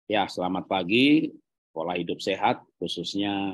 Ya, selamat pagi. Pola hidup sehat, khususnya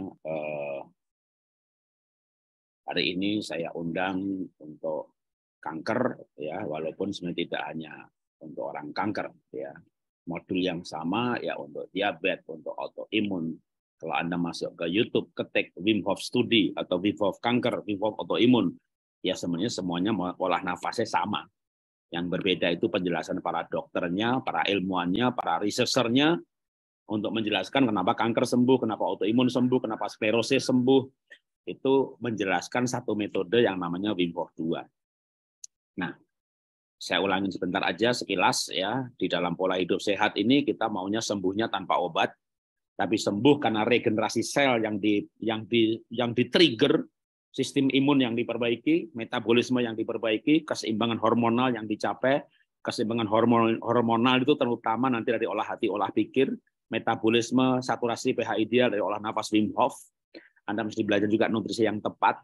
hari ini saya undang untuk kanker, ya, walaupun sebenarnya tidak hanya untuk orang kanker, ya. Modul yang sama ya untuk diabetes, untuk autoimun. Kalau Anda masuk ke YouTube, ketik Wim Hof Study atau Wim Hof kanker, Wim Hof autoimun, ya sebenarnya semuanya pola nafasnya sama. Yang berbeda itu penjelasan para dokternya, para ilmuannya, para researchernya, untuk menjelaskan kenapa kanker sembuh, kenapa autoimun sembuh, kenapa sklerosis sembuh. Itu menjelaskan satu metode yang namanya Wim Hof 2. Nah, saya ulangi sebentar aja sekilas ya. Di dalam pola hidup sehat ini kita maunya sembuhnya tanpa obat, tapi sembuh karena regenerasi sel yang di-trigger, sistem imun yang diperbaiki, metabolisme yang diperbaiki, keseimbangan hormonal yang dicapai. Keseimbangan hormonal itu terutama nanti dari olah hati, olah pikir, metabolisme, saturasi pH ideal dari olah nafas Wim Hof. Anda mesti belajar juga nutrisi yang tepat.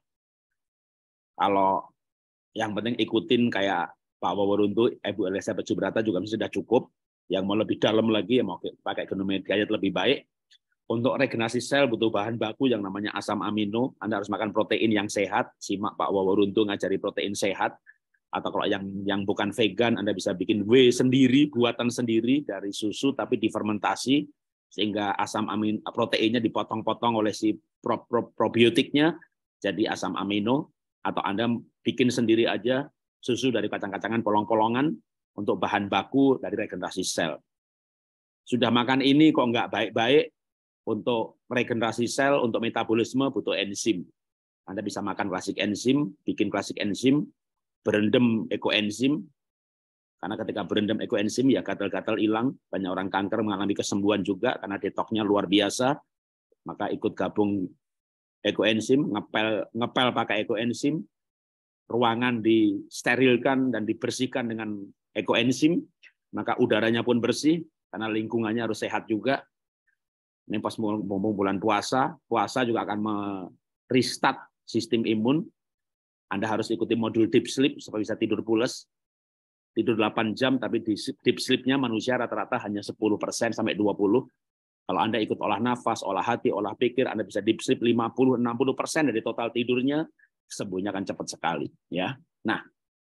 Kalau yang penting ikutin kayak Pak Waworuntu, Ibu Elizabeth Subrata juga sudah cukup. Yang mau lebih dalam lagi, yang mau pakai genom diet lebih baik. Untuk regenerasi sel butuh bahan baku yang namanya asam amino. Anda harus makan protein yang sehat. Simak Pak Waworuntu ngajari protein sehat. Atau kalau yang bukan vegan, Anda bisa bikin whey sendiri, buatan sendiri dari susu tapi difermentasi sehingga asam amino proteinnya dipotong-potong oleh si probiotiknya jadi asam amino. Atau Anda bikin sendiri aja susu dari kacang-kacangan polong-polongan untuk bahan baku dari regenerasi sel. Sudah makan ini kok nggak baik-baik, untuk regenerasi sel, untuk metabolisme butuh enzim. Anda bisa makan klasik enzim, bikin klasik enzim, berendam ekoenzim, karena ketika berendam ekoenzim ya gatal-gatal hilang. Banyak orang kanker mengalami kesembuhan juga karena detoknya luar biasa. Maka ikut gabung ekoenzim, ngepel pakai ekoenzim, ruangan disterilkan dan dibersihkan dengan ekoenzim, maka udaranya pun bersih karena lingkungannya harus sehat juga. Ini pas mau bulan puasa juga akan merestart sistem imun. Anda harus ikuti modul deep sleep supaya bisa tidur pules. Tidur 8 jam, tapi di deep sleep-nya manusia rata-rata hanya 10% sampai 20%. Kalau Anda ikut olah nafas, olah hati, olah pikir, Anda bisa deep sleep 50-60% dari total tidurnya, sembuhnya akan cepat sekali. Ya. Nah,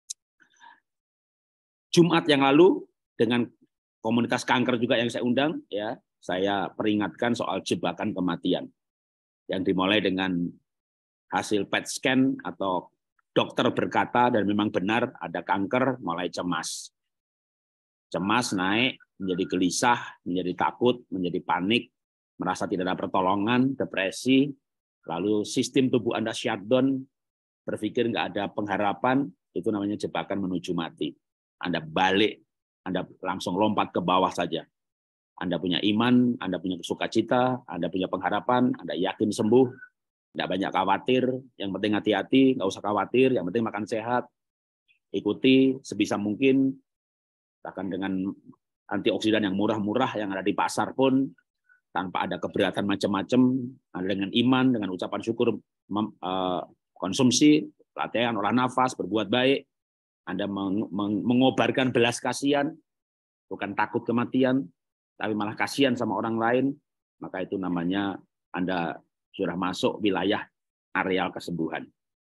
Jumat yang lalu dengan komunitas kanker juga yang saya undang, ya, saya peringatkan soal jebakan kematian yang dimulai dengan hasil PET scan atau dokter berkata dan memang benar ada kanker, mulai cemas. Cemas naik, menjadi gelisah, menjadi takut, menjadi panik, merasa tidak ada pertolongan, depresi, lalu sistem tubuh Anda shutdown, berpikir nggak ada pengharapan, itu namanya jebakan menuju mati. Anda balik, Anda langsung lompat ke bawah saja. Anda punya iman, Anda punya sukacita, Anda punya pengharapan, Anda yakin sembuh, nggak banyak khawatir, yang penting hati-hati, nggak usah khawatir, yang penting makan sehat, ikuti sebisa mungkin, bahkan dengan antioksidan yang murah-murah yang ada di pasar pun, tanpa ada keberatan macam-macam, dengan iman, dengan ucapan syukur, konsumsi, latihan, olah nafas, berbuat baik, Anda mengobarkan belas kasihan, bukan takut kematian, tapi malah kasihan sama orang lain, maka itu namanya Anda sudah masuk wilayah areal kesembuhan.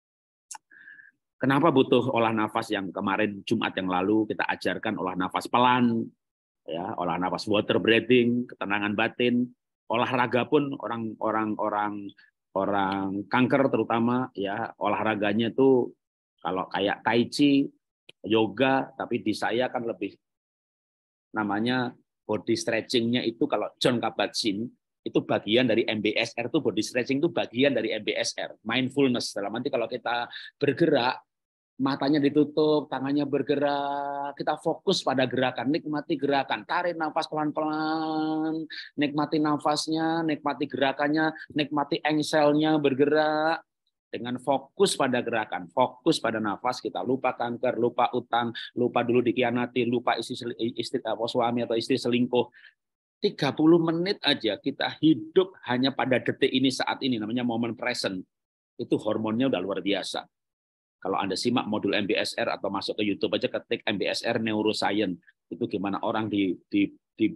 Kenapa butuh olah nafas yang kemarin Jumat yang lalu kita ajarkan olah nafas pelan, ya, olah nafas water breathing, ketenangan batin, olahraga pun orang kanker terutama ya olahraganya tuh kalau kayak tai chi, yoga, tapi di saya kan lebih namanya body stretching-nya itu kalau John Kabat-Zinn itu bagian dari MBSR, itu body stretching itu bagian dari MBSR, mindfulness. Dalam arti kalau kita bergerak, matanya ditutup, tangannya bergerak, kita fokus pada gerakan, nikmati gerakan, tarik nafas pelan-pelan, nikmati nafasnya, nikmati gerakannya, nikmati engselnya bergerak, dengan fokus pada gerakan, fokus pada nafas, kita lupa kanker, lupa utang, lupa dulu dikhianati, lupa istri suami atau istri selingkuh. 30 menit aja kita hidup hanya pada detik ini, saat ini, namanya momen present. Itu hormonnya udah luar biasa. Kalau Anda simak modul MBSR atau masuk ke YouTube aja ketik MBSR Neuroscience, itu gimana orang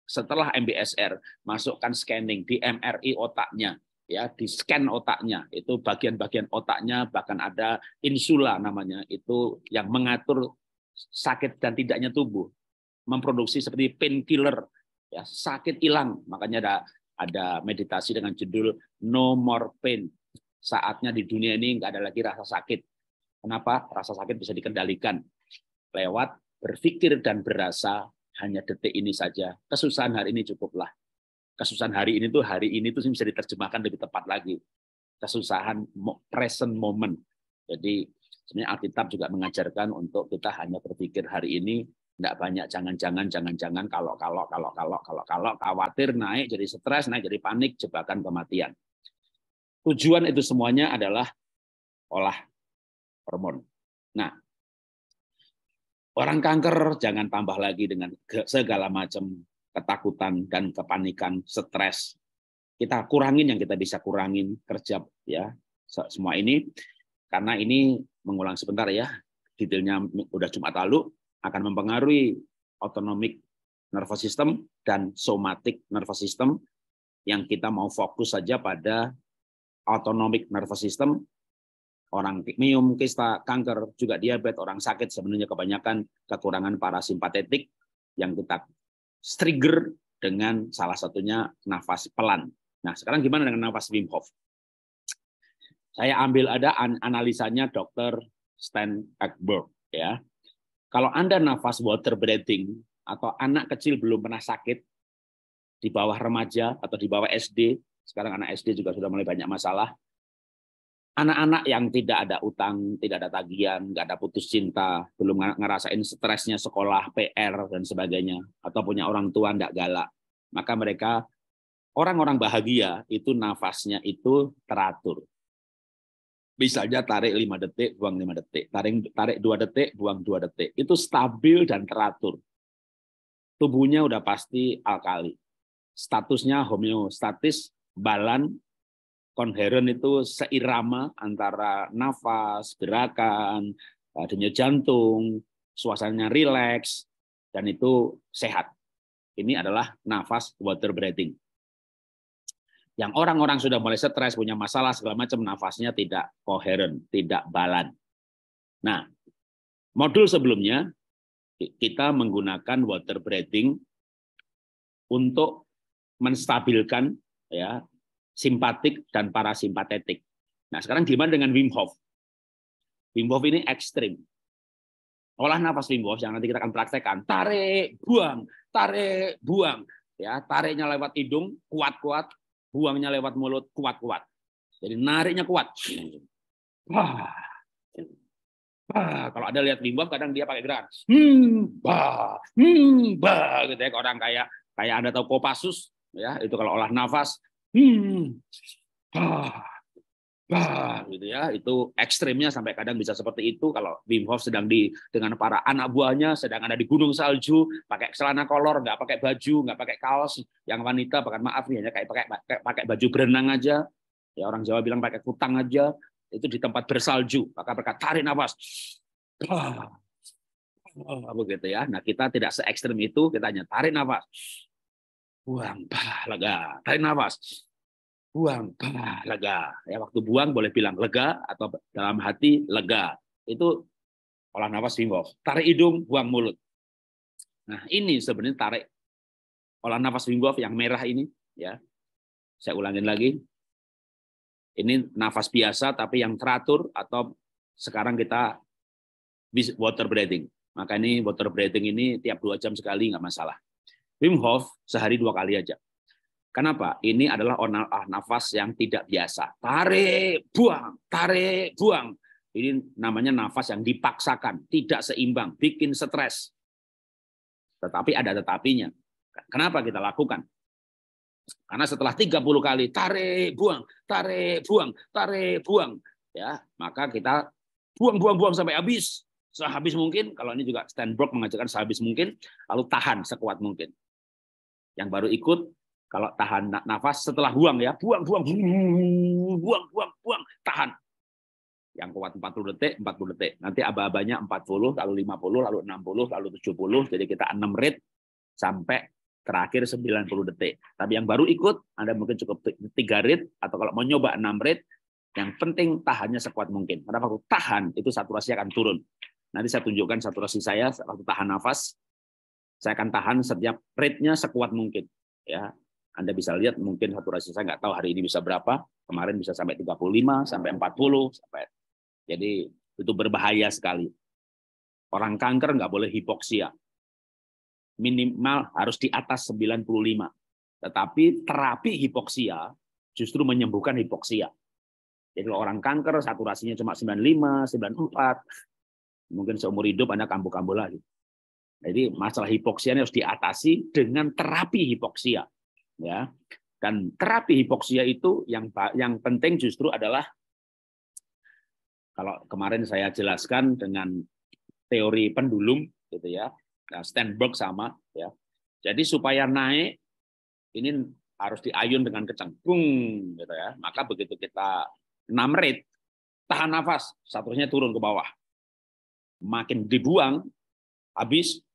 setelah MBSR, masukkan scanning di MRI otaknya, ya, di scan otaknya, itu bagian-bagian otaknya, bahkan ada insula namanya, itu yang mengatur sakit dan tidaknya tubuh, memproduksi seperti painkiller, ya, sakit hilang. Makanya ada meditasi dengan judul No More Pain. Saatnya di dunia ini nggak ada lagi rasa sakit. Kenapa? Rasa sakit bisa dikendalikan lewat berpikir dan berasa hanya detik ini saja. Kesusahan hari ini cukuplah. Kesusahan hari ini tuh bisa diterjemahkan lebih tepat lagi. Kesusahan present moment. Jadi sebenarnya Alkitab juga mengajarkan untuk kita hanya berpikir hari ini, tidak banyak jangan-jangan, kalau, khawatir naik jadi stres, naik jadi panik, jebakan kematian. Tujuan itu semuanya adalah olah hormon. Nah, orang kanker jangan tambah lagi dengan segala macam ketakutan dan kepanikan, stres. Kita kurangin yang kita bisa kurangin, kerja ya semua ini, karena ini mengulang sebentar ya, detailnya udah Jumat lalu, akan mempengaruhi autonomic nervous system dan somatic nervous system. Yang kita mau fokus saja pada autonomic nervous system. Orang pikmium, kista, kanker, juga diabetes, orang sakit sebenarnya kebanyakan kekurangan parasimpatetik yang kita trigger dengan salah satunya nafas pelan. Nah, sekarang gimana dengan nafas Wim Hof? Saya ambil ada analisanya Dr. Stan Ekberg, ya. Kalau Anda nafas water breathing atau anak kecil belum pernah sakit di bawah remaja atau di bawah SD, sekarang anak SD juga sudah mulai banyak masalah. Anak-anak yang tidak ada utang, tidak ada tagihan, nggak ada putus cinta, belum ngerasain stresnya sekolah, PR, dan sebagainya, atau punya orang tua nggak galak, maka mereka, orang-orang bahagia, itu nafasnya itu teratur. Misalnya tarik 5 detik, buang 5 detik. Tarik 2 detik, buang 2 detik. Itu stabil dan teratur. Tubuhnya udah pasti alkali. Statusnya homeostatis, balan, konheren itu seirama antara nafas, gerakan, denyut jantung, suasananya rileks, dan itu sehat. Ini adalah nafas water breathing. Yang orang-orang sudah mulai stres, punya masalah segala macam, nafasnya tidak koheren, tidak balan. Nah, modul sebelumnya kita menggunakan water breathing untuk menstabilkan ya simpatik dan parasimpatetik. Nah, sekarang gimana dengan Wim Hof? Wim Hof ini ekstrim. Olah nafas Wim Hof yang nanti kita akan praktekkan. Tarik, buang. Ya, tariknya lewat hidung, kuat-kuat. Buangnya lewat mulut, kuat-kuat. Jadi nariknya kuat. Kalau ada lihat Wim Hof, kadang dia pakai gerakan. Gitu ya, orang kayak Anda tahu Kopassus, ya, itu kalau olah nafas. Gitu ya, itu ekstrimnya sampai kadang bisa seperti itu. Kalau Wim Hof sedang dengan para anak buahnya, sedang ada di gunung salju, pakai celana kolor, nggak pakai baju, nggak pakai kaos. Yang wanita, bahkan maaf nih, hanya kayak pakai baju berenang aja. Ya, orang Jawa bilang pakai kutang aja. Itu di tempat bersalju, maka mereka tarik nafas. Begitu ya. Nah, kita tidak se ekstrim itu, kita hanya tarik nafas. Buang, lega. Tarik nafas. Buang, lega. Ya, waktu buang boleh bilang lega atau dalam hati lega. Itu olah nafas Wim Hof. Tarik hidung, buang mulut. Nah, ini sebenarnya tarik olah nafas Wim Hof yang merah ini, ya. Saya ulangin lagi. Ini nafas biasa tapi yang teratur, atau sekarang kita water breathing. Maka ini water breathing ini tiap 2 jam sekali nggak masalah. Wim Hof sehari 2 kali aja. Kenapa? Ini adalah nafas yang tidak biasa. Tarik, buang. Ini namanya nafas yang dipaksakan, tidak seimbang, bikin stres. Tetapi ada tetapinya. Kenapa kita lakukan? Karena setelah 30 kali tarik, buang, ya, maka kita buang sampai habis. Sehabis mungkin, kalau ini juga Stenberg mengajarkan sehabis mungkin, lalu tahan sekuat mungkin. Yang baru ikut, kalau tahan nafas setelah buang ya, buang, tahan. Yang kuat 40 detik. Nanti aba-abanya 40, lalu 50, lalu 60, lalu 70. Jadi kita 6 rit sampai terakhir 90 detik. Tapi yang baru ikut, Anda mungkin cukup 3 rit, atau kalau mau nyoba 6 rit, yang penting tahannya sekuat mungkin. Karena waktu tahan, itu saturasi akan turun. Nanti saya tunjukkan saturasi saya waktu tahan nafas. Saya akan tahan setiap rate-nya sekuat mungkin. Ya, Anda bisa lihat mungkin saturasi saya nggak tahu hari ini bisa berapa. Kemarin bisa sampai 35, sampai 40. Jadi itu berbahaya sekali. Orang kanker nggak boleh hipoksia. Minimal harus di atas 95. Tetapi terapi hipoksia justru menyembuhkan hipoksia. Jadi kalau orang kanker saturasinya cuma 95, 94, mungkin seumur hidup Anda kambuh-kambuh lagi. Jadi masalah hipoksia ini harus diatasi dengan terapi hipoksia. Ya. Dan terapi hipoksia itu yang penting justru adalah, kalau kemarin saya jelaskan dengan teori pendulum, gitu ya. Nah, Sternberg sama, ya. Jadi supaya naik ini harus diayun dengan kencang, gitu ya. Maka begitu kita 6 rate, tahan nafas, saturasinya turun ke bawah. Makin dibuang, habis,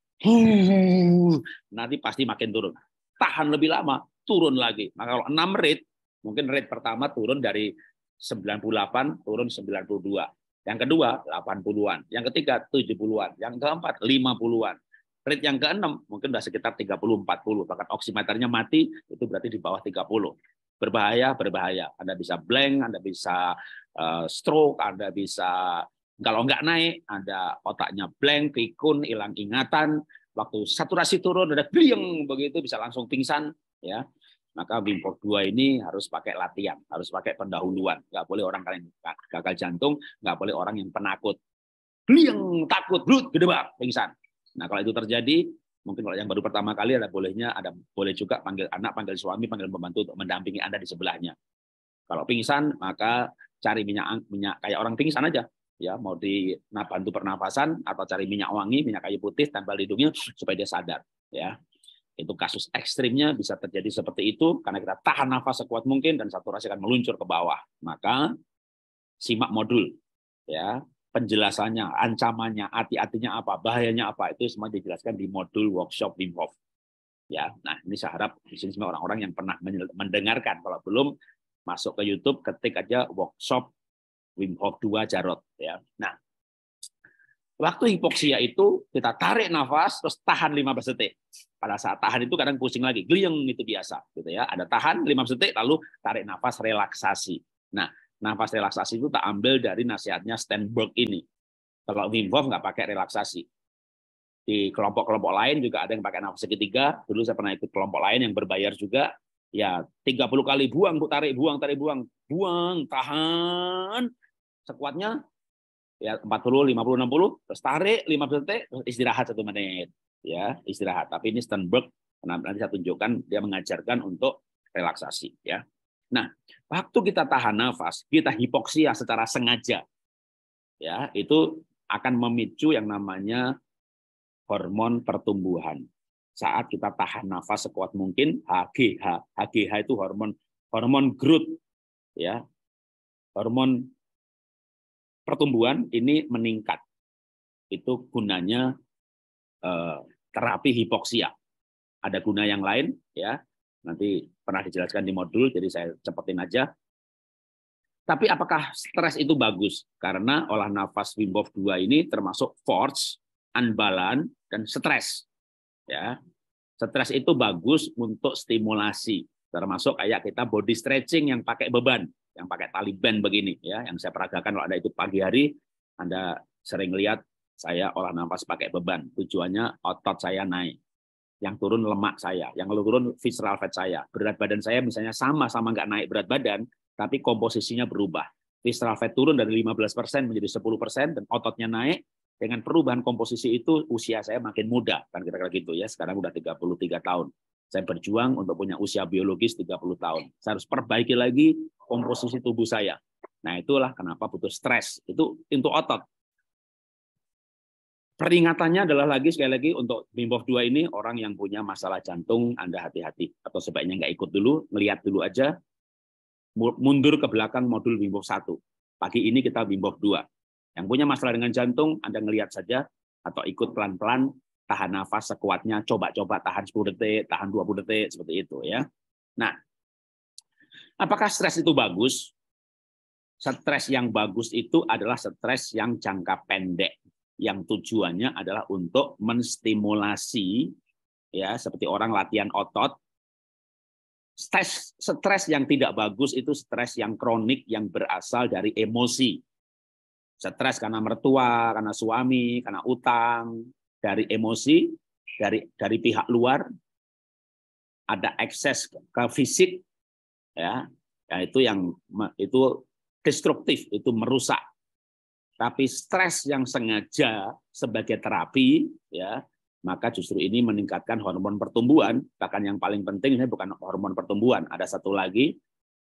nanti pasti makin turun. Tahan lebih lama, turun lagi. Maka kalau 6 rate, mungkin rate pertama turun dari 98, turun 92. Yang kedua, 80-an. Yang ketiga, 70-an. Yang keempat, 50-an. Rate yang ke-6 mungkin sudah sekitar 30-40. Bahkan oximeternya mati, itu berarti di bawah 30. Berbahaya, berbahaya. Anda bisa blank, Anda bisa stroke, Anda bisa, kalau nggak naik, Anda otaknya blank, pikun, hilang ingatan. Waktu saturasi turun, ada blieng, begitu bisa langsung pingsan. Ya, maka Wim Hof 2 ini harus pakai latihan, harus pakai pendahuluan. Nggak boleh orang yang gagal jantung, nggak boleh orang yang penakut. Blieng, takut, brut, gede banget, pingsan. Nah, kalau itu terjadi, mungkin kalau yang baru pertama kali boleh juga panggil anak, panggil suami, panggil pembantu untuk mendampingi Anda di sebelahnya. Kalau pingsan, maka cari minyak kayak orang pingsan aja. Ya, mau bantu pernafasan atau cari minyak wangi, minyak kayu putih, tempel di hidungnya supaya dia sadar. Ya, itu kasus ekstrimnya bisa terjadi seperti itu karena kita tahan nafas sekuat mungkin dan saturasi akan meluncur ke bawah. Maka simak modul, ya. Penjelasannya, ancamannya, hati-hatinya apa, bahayanya apa, itu semua dijelaskan di modul workshop Wim Hof. Ya, nah ini saya harap di sini semua orang-orang yang pernah mendengarkan. Kalau belum, masuk ke YouTube, ketik aja workshop Wim Hof 2 Jarot. Ya, nah waktu hipoksia itu kita tarik nafas terus tahan 15 detik. Pada saat tahan itu kadang pusing lagi, gliyeng itu biasa, gitu ya. Ada tahan 15 detik lalu tarik nafas relaksasi. Nah, nafas relaksasi itu tak ambil dari nasihatnya Sternberg ini. Kalau Wim Hof nggak pakai relaksasi. Di kelompok-kelompok lain juga ada yang pakai nafas segitiga. Dulu saya pernah ikut kelompok lain yang berbayar juga. Ya 30 kali buang, tarik, buang, tahan. Sekuatnya ya 40, 50, 60, terus tarik 15 detik, terus istirahat 1 menit. Ya, istirahat. Tapi ini Sternberg, nanti saya tunjukkan, dia mengajarkan untuk relaksasi. Ya. Nah, waktu kita tahan nafas, kita hipoksia secara sengaja, ya, itu akan memicu yang namanya hormon pertumbuhan. Saat kita tahan nafas sekuat mungkin, HGH itu hormon growth, ya, hormon pertumbuhan ini meningkat. Itu gunanya terapi hipoksia. Ada guna yang lain, ya. Nanti pernah dijelaskan di modul, jadi saya cepetin aja. Tapi apakah stres itu bagus? Karena olah nafas Wim Hof 2 ini termasuk force, unbalance, dan stres. Ya, stres itu bagus untuk stimulasi, termasuk kayak kita body stretching yang pakai beban, yang pakai tali band begini, ya, yang saya peragakan kalau Anda itu pagi hari, Anda sering lihat saya olah nafas pakai beban. Tujuannya otot saya naik. Yang turun lemak saya, yang turun visceral fat saya. Berat badan saya misalnya sama-sama nggak naik berat badan, tapi komposisinya berubah. Visceral fat turun dari 15% menjadi 10%, dan ototnya naik. Dengan perubahan komposisi itu, usia saya makin muda. Kan kira-kira gitu ya, sekarang udah 33 tahun. Saya berjuang untuk punya usia biologis 30 tahun. Saya harus perbaiki lagi komposisi tubuh saya. Nah, itulah kenapa butuh stres. Itu untuk otot. Peringatannya adalah sekali lagi untuk Wim Hof 2 ini, orang yang punya masalah jantung, Anda hati-hati. Atau sebaiknya nggak ikut dulu, melihat dulu aja, mundur ke belakang modul Wim Hof 1. Pagi ini kita Wim Hof 2. Yang punya masalah dengan jantung, Anda ngelihat saja, atau ikut pelan-pelan, tahan nafas sekuatnya, coba-coba tahan 10 detik, tahan 20 detik, seperti itu ya. Nah, apakah stres itu bagus? Stres yang bagus itu adalah stres yang jangka pendek, yang tujuannya adalah untuk menstimulasi, ya, seperti orang latihan otot. Stres yang tidak bagus itu stres yang kronik, yang berasal dari emosi. Stres karena mertua, karena suami, karena utang, dari emosi, dari pihak luar, ada ekses ke fisik, ya, itu destruktif, itu merusak. Tapi stres yang sengaja sebagai terapi, ya, maka justru ini meningkatkan hormon pertumbuhan. Bahkan yang paling penting ini bukan hormon pertumbuhan, ada satu lagi,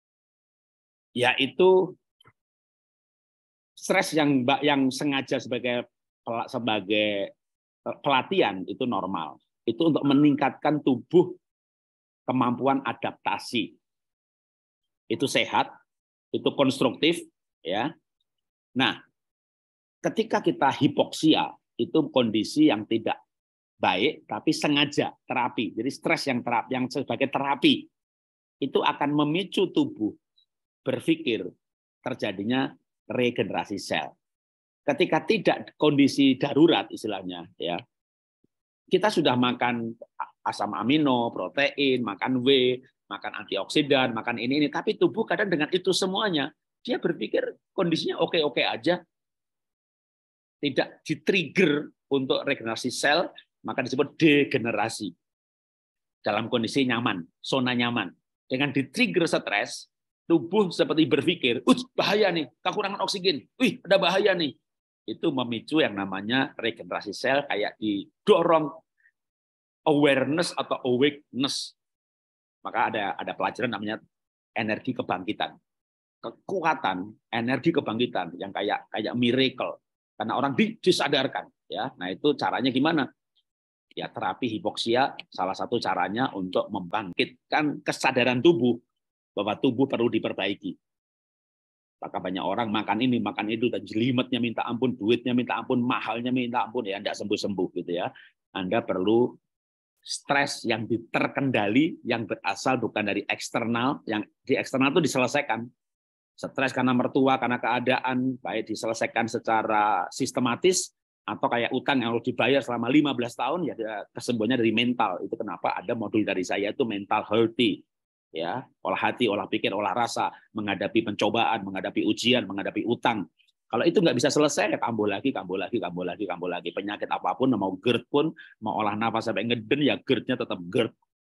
yaitu stres yang sengaja sebagai pelatihan itu normal. Itu untuk meningkatkan tubuh kemampuan adaptasi. Itu sehat, itu konstruktif, ya. Nah, ketika kita hipoksia, itu kondisi yang tidak baik, tapi sengaja terapi. Jadi stres yang sebagai terapi, itu akan memicu tubuh berpikir terjadinya regenerasi sel. Ketika tidak kondisi darurat istilahnya, ya, kita sudah makan asam amino, protein, makan W, makan antioksidan, makan ini, tapi tubuh kadang dengan itu semuanya, dia berpikir kondisinya oke-oke aja, tidak di-trigger untuk regenerasi sel, maka disebut degenerasi. Dalam kondisi nyaman, zona nyaman. Dengan di-trigger stres, tubuh seperti berpikir, bahaya nih, kekurangan oksigen, ada bahaya nih. Itu memicu yang namanya regenerasi sel, kayak didorong awareness atau awakeness. Maka ada pelajaran namanya energi kebangkitan. Kekuatan, energi kebangkitan yang kayak miracle. Karena orang disadarkan, ya. Nah, itu caranya gimana? Ya, terapi hipoksia salah satu caranya untuk membangkitkan kesadaran tubuh bahwa tubuh perlu diperbaiki. Maka banyak orang makan ini, makan itu, dan jelimetnya minta ampun, duitnya minta ampun, mahalnya minta ampun, ya enggak sembuh-sembuh gitu ya. Anda perlu stres yang terkendali, yang berasal bukan dari eksternal, yang di eksternal itu diselesaikan. Stres karena mertua, karena keadaan, baik diselesaikan secara sistematis, atau kayak utang yang harus dibayar selama 15 tahun, ya kesembuhannya dari mental. Itu kenapa ada modul dari saya itu mental healthy. Ya, olah hati, olah pikir, olah rasa, menghadapi pencobaan, menghadapi ujian, menghadapi utang. Kalau itu nggak bisa selesai, ya kambuh lagi. Penyakit apapun, mau GERD pun, mau olah nafas sampai ngeden, ya GERD-nya tetap GERD.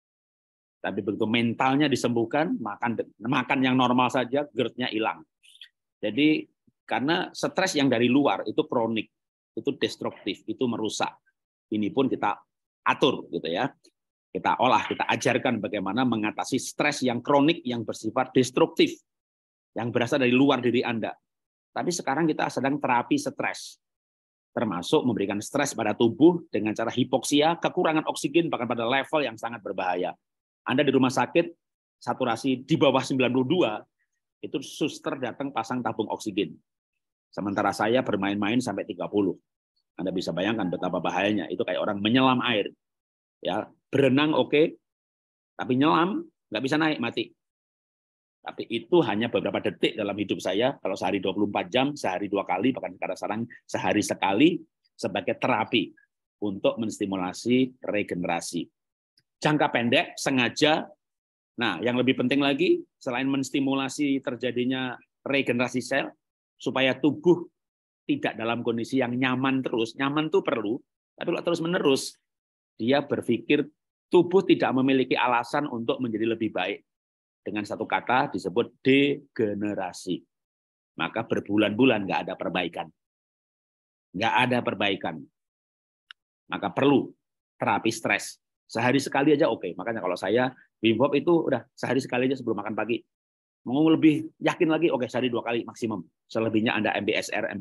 Tapi begitu mentalnya disembuhkan, makan yang normal saja, GERD-nya hilang. Jadi karena stres yang dari luar itu kronik, itu destruktif, itu merusak. Ini pun kita atur, gitu ya. Kita olah, kita ajarkan bagaimana mengatasi stres yang kronik, yang bersifat destruktif, yang berasal dari luar diri Anda. Tapi sekarang kita sedang terapi stres, termasuk memberikan stres pada tubuh dengan cara hipoksia, kekurangan oksigen, bahkan pada level yang sangat berbahaya. Anda di rumah sakit, saturasi di bawah 92, itu suster datang pasang tabung oksigen. Sementara saya bermain-main sampai 30. Anda bisa bayangkan betapa bahayanya. Itu kayak orang menyelam air. Ya, berenang oke, tapi nyelam nggak bisa naik, mati. Tapi itu hanya beberapa detik dalam hidup saya. Kalau sehari 24 jam, sehari 2 kali, bahkan sekarang sehari sekali, sebagai terapi untuk menstimulasi regenerasi. Jangka pendek, sengaja. Nah, yang lebih penting lagi, selain menstimulasi terjadinya regenerasi sel, supaya tubuh tidak dalam kondisi yang nyaman terus. Nyaman itu perlu, tapi kalau terus-menerus, dia berpikir tubuh tidak memiliki alasan untuk menjadi lebih baik. Dengan satu kata disebut degenerasi. Maka berbulan-bulan nggak ada perbaikan. Nggak ada perbaikan. Maka perlu terapi stres. Sehari sekali aja oke. Makanya kalau saya, Wim Hof itu udah sehari sekali aja sebelum makan pagi. Mau lebih yakin lagi, oke, sehari 2 kali maksimum. Selebihnya Anda MBSR,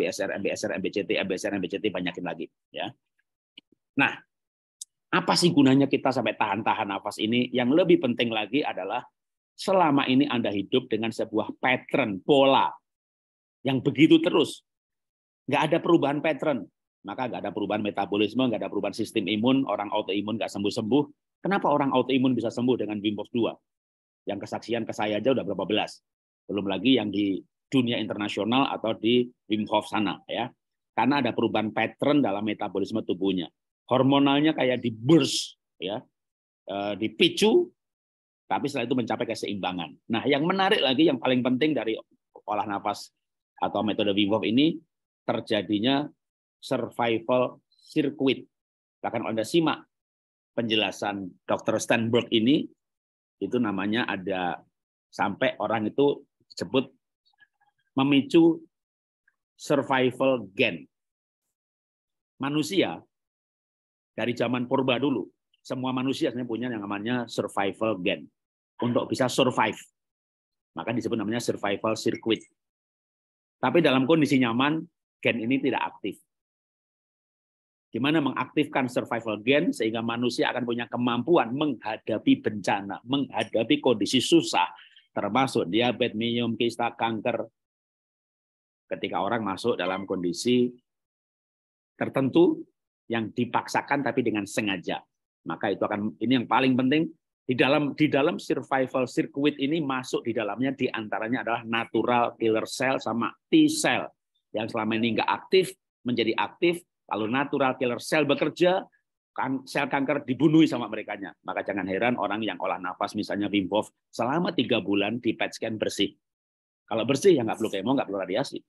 MBCT, banyakin lagi. Ya. Nah, apa sih gunanya kita sampai tahan-tahan nafas ini? Yang lebih penting lagi adalah selama ini Anda hidup dengan sebuah pattern, pola yang begitu terus. Nggak ada perubahan pattern. maka nggak ada perubahan metabolisme, nggak ada perubahan sistem imun, orang autoimun nggak sembuh-sembuh. Kenapa orang autoimun bisa sembuh dengan Wim Hof 2? Yang kesaksian ke saya aja udah berapa belas. Belum lagi yang di dunia internasional atau di Wim Hof sana ya. Karena ada perubahan pattern dalam metabolisme tubuhnya. Hormonalnya kayak di burst ya, dipicu, tapi setelah itu mencapai keseimbangan. Nah, yang menarik lagi, yang paling penting dari olah nafas atau metode Wim Hof ini, terjadinya survival circuit. Bahkan Anda simak penjelasan Dr. Steinberg ini, itu namanya ada sampai orang itu disebut memicu survival gen. Manusia dari zaman purba dulu, semua manusia sebenarnya punya yang namanya survival gen untuk bisa survive. Maka disebut namanya survival circuit. Tapi dalam kondisi nyaman, gen ini tidak aktif. Gimana mengaktifkan survival gen sehingga manusia akan punya kemampuan menghadapi bencana, menghadapi kondisi susah, termasuk diabetes, minum, kista, kanker. Ketika orang masuk dalam kondisi tertentu yang dipaksakan tapi dengan sengaja, maka itu akan, ini yang paling penting di dalam survival circuit ini, masuk di dalamnya diantaranya adalah natural killer cell sama T cell yang selama ini nggak aktif menjadi aktif. Lalu natural killer cell bekerja, sel kanker dibunuh sama merekanya. Maka jangan heran orang yang olah nafas misalnya Wim Hof selama 3 bulan di PET scan bersih. Kalau bersih ya nggak perlu kemo, nggak perlu radiasi.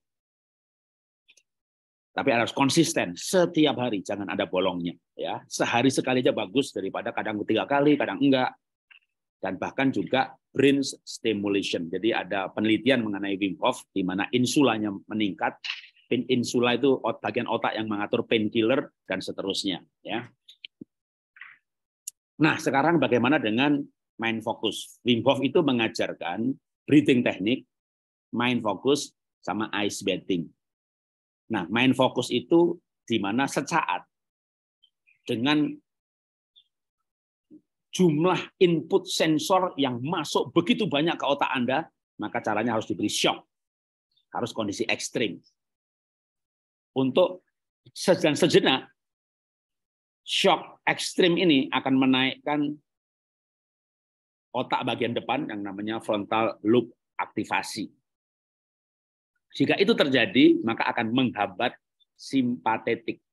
Tapi harus konsisten setiap hari, jangan ada bolongnya. Ya, sehari sekali aja bagus daripada kadang 3 kali, kadang enggak. Dan bahkan juga brain stimulation. Jadi ada penelitian mengenai Wim Hof di mana insulanya meningkat. Insula itu bagian otak yang mengatur painkiller dan seterusnya ya. Nah, sekarang bagaimana dengan mind focus? Wim Hof itu mengajarkan breathing technique, mind focus sama ice bathing. Nah, mind focus itu di mana sesaat dengan jumlah input sensor yang masuk begitu banyak ke otak Anda, maka caranya harus diberi shock. Harus kondisi ekstrim. Untuk sejenak, shock ekstrim ini akan menaikkan otak bagian depan yang namanya frontal lobe aktivasi. Jika itu terjadi, maka akan menghambat simpatetik.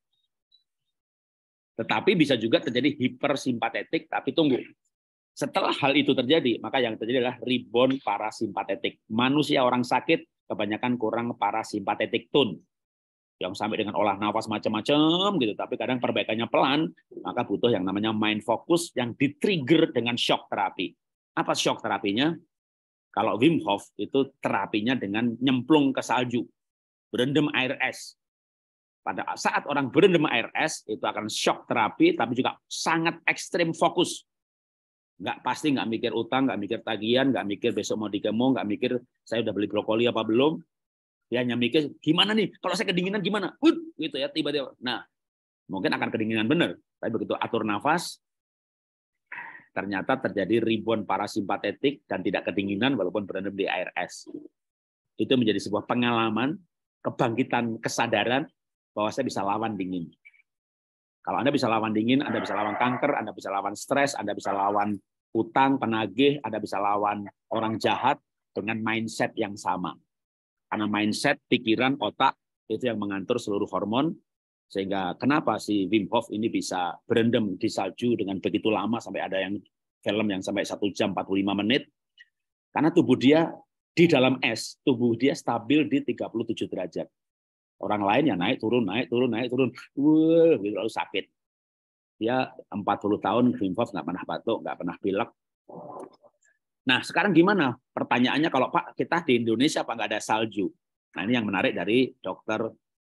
Tetapi bisa juga terjadi hipersimpatetik, tapi tunggu. Setelah hal itu terjadi, maka yang terjadi adalah rebound parasimpatetik. Manusia orang sakit kebanyakan kurang parasimpatetik tone. Yang sampai dengan olah nafas macam-macam gitu, tapi kadang perbaikannya pelan, maka butuh yang namanya mind focus yang di-trigger dengan shock terapi. Apa shock terapinya? Kalau Wim Hof itu terapinya dengan nyemplung ke salju, berendam air es. Pada saat orang berendam air es, itu akan shock terapi, tapi juga sangat ekstrim fokus. Pasti nggak mikir utang, nggak mikir tagihan, nggak mikir besok mau dikemo, nggak mikir saya udah beli brokoli apa belum. Dia hanya mikir, gimana nih, kalau saya kedinginan gimana? Gitu ya, tiba-tiba. Nah, mungkin akan kedinginan benar. Tapi begitu atur nafas, ternyata terjadi rebound parasimpatetik dan tidak kedinginan walaupun berendam di air es. Itu menjadi sebuah pengalaman, kebangkitan kesadaran bahwa saya bisa lawan dingin. Kalau Anda bisa lawan dingin, Anda bisa lawan kanker, Anda bisa lawan stres, Anda bisa lawan utang, penagih, Anda bisa lawan orang jahat dengan mindset yang sama. Karena mindset, pikiran, otak itu yang mengatur seluruh hormon, sehingga kenapa si Wim Hof ini bisa berendam di salju dengan begitu lama, sampai ada yang film yang sampai 1 jam 45 menit, karena tubuh dia di dalam es, tubuh dia stabil di 37 derajat. Orang lain ya naik turun, naik turun, naik turun, lalu sakit. Dia 40 tahun Wim Hof nggak pernah batuk, nggak pernah pilek. Nah, sekarang gimana? Pertanyaannya, kalau Pak, kita di Indonesia Pak nggak ada salju. Nah, ini yang menarik dari Dr.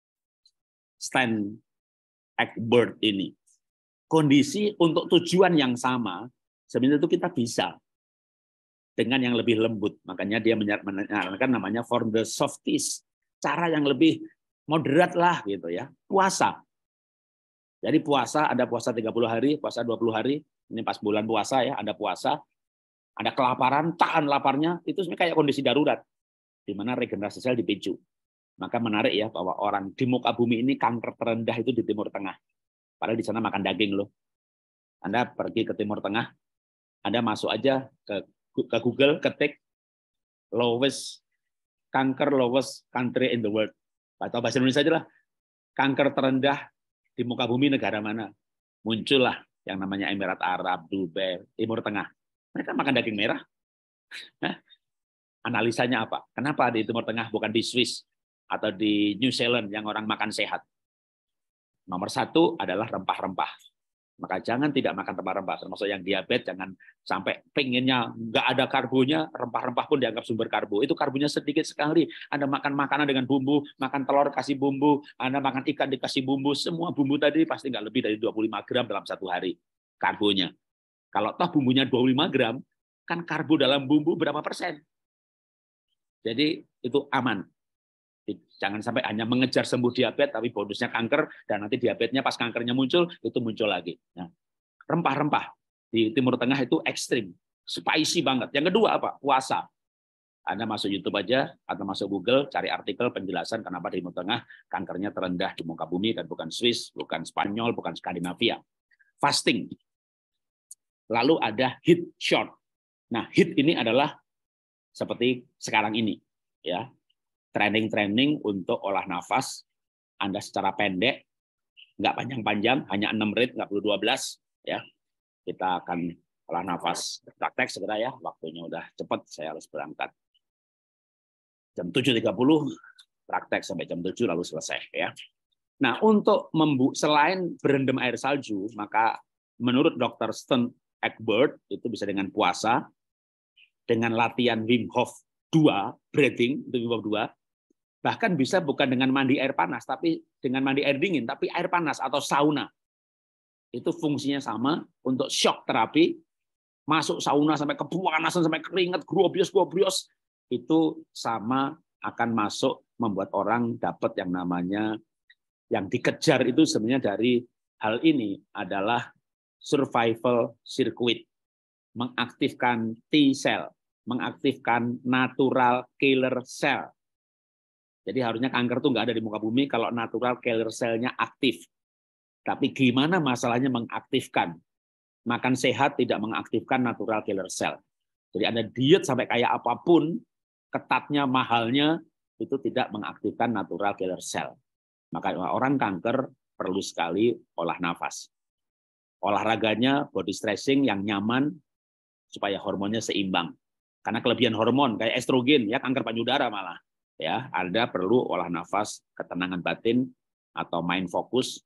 Steinberg ini. Kondisi untuk tujuan yang sama, sebenarnya itu kita bisa dengan yang lebih lembut. Makanya dia menyarankan namanya for the softies. Cara yang lebih moderat lah gitu ya. Puasa. Jadi puasa, ada puasa 30 hari, puasa 20 hari. Ini pas bulan puasa ya, ada puasa. Ada kelaparan, tahan laparnya, itu sebenarnya kayak kondisi darurat, di mana regenerasi sel dipicu. Maka menarik ya bahwa orang di muka bumi ini kanker terendah itu di Timur Tengah. Padahal di sana makan daging loh. Anda pergi ke Timur Tengah, Anda masuk aja ke Google, ketik kanker lowest country in the world. Atau bahasa Indonesia aja lah, kanker terendah di muka bumi negara mana. Muncullah yang namanya Emirat Arab, Dubai, Timur Tengah. Mereka makan daging merah. Nah, analisanya apa? Kenapa di Timur Tengah bukan di Swiss atau di New Zealand yang orang makan sehat? Nomor satu adalah rempah-rempah. Maka jangan tidak makan rempah-rempah. Termasuk yang diabetes, jangan sampai pengennya nggak ada karbonya, rempah-rempah pun dianggap sumber karbo. Itu karbonya sedikit sekali. Anda makan makanan dengan bumbu, makan telur kasih bumbu, Anda makan ikan dikasih bumbu, semua bumbu tadi pasti nggak lebih dari 25 gram dalam satu hari karbonya. Kalau toh bumbunya 25 gram, kan karbo dalam bumbu berapa persen? Jadi itu aman. Jangan sampai hanya mengejar sembuh diabetes, tapi bonusnya kanker, dan nanti diabetesnya pas kankernya muncul, itu muncul lagi. Nah, rempah-rempah di Timur Tengah itu ekstrim, spicy banget. Yang kedua apa? Puasa. Anda masuk YouTube aja, atau masuk Google, cari artikel penjelasan kenapa di Timur Tengah kankernya terendah di muka bumi, dan bukan Swiss, bukan Spanyol, bukan Skandinavia. Fasting. Lalu ada heat short. Nah, heat ini adalah seperti sekarang ini, ya. Training untuk olah nafas Anda secara pendek, nggak panjang-panjang, hanya 6 menit, nggak perlu 12. Ya, kita akan olah nafas praktek segera ya, waktunya udah cepat, saya harus berangkat. Jam 7.30 praktek sampai jam 7 lalu selesai ya. Nah, untuk selain berendam air salju, maka menurut Dr. Stephen Egbert itu bisa dengan puasa, dengan latihan Wim Hof 2, breathing itu Wim Hof 2. Bahkan bisa bukan dengan mandi air panas, tapi dengan mandi air dingin, tapi air panas atau sauna. Itu fungsinya sama untuk shock terapi, masuk sauna sampai kepanasan, sampai keringat, grobios, itu sama akan masuk membuat orang dapat yang namanya, yang dikejar itu sebenarnya dari hal ini adalah survival circuit, mengaktifkan T-cell, mengaktifkan natural killer cell. Jadi harusnya kanker itu nggak ada di muka bumi kalau natural killer cell-nya aktif. Tapi gimana masalahnya mengaktifkan? Makan sehat tidak mengaktifkan natural killer cell. Jadi Anda diet sampai kayak apapun, ketatnya, mahalnya, itu tidak mengaktifkan natural killer cell. Maka orang kanker perlu sekali olah nafas. Olahraganya body stretching yang nyaman supaya hormonnya seimbang. Karena kelebihan hormon kayak estrogen ya kanker payudara malah. Ya, Anda perlu olah nafas, ketenangan batin atau mind focus.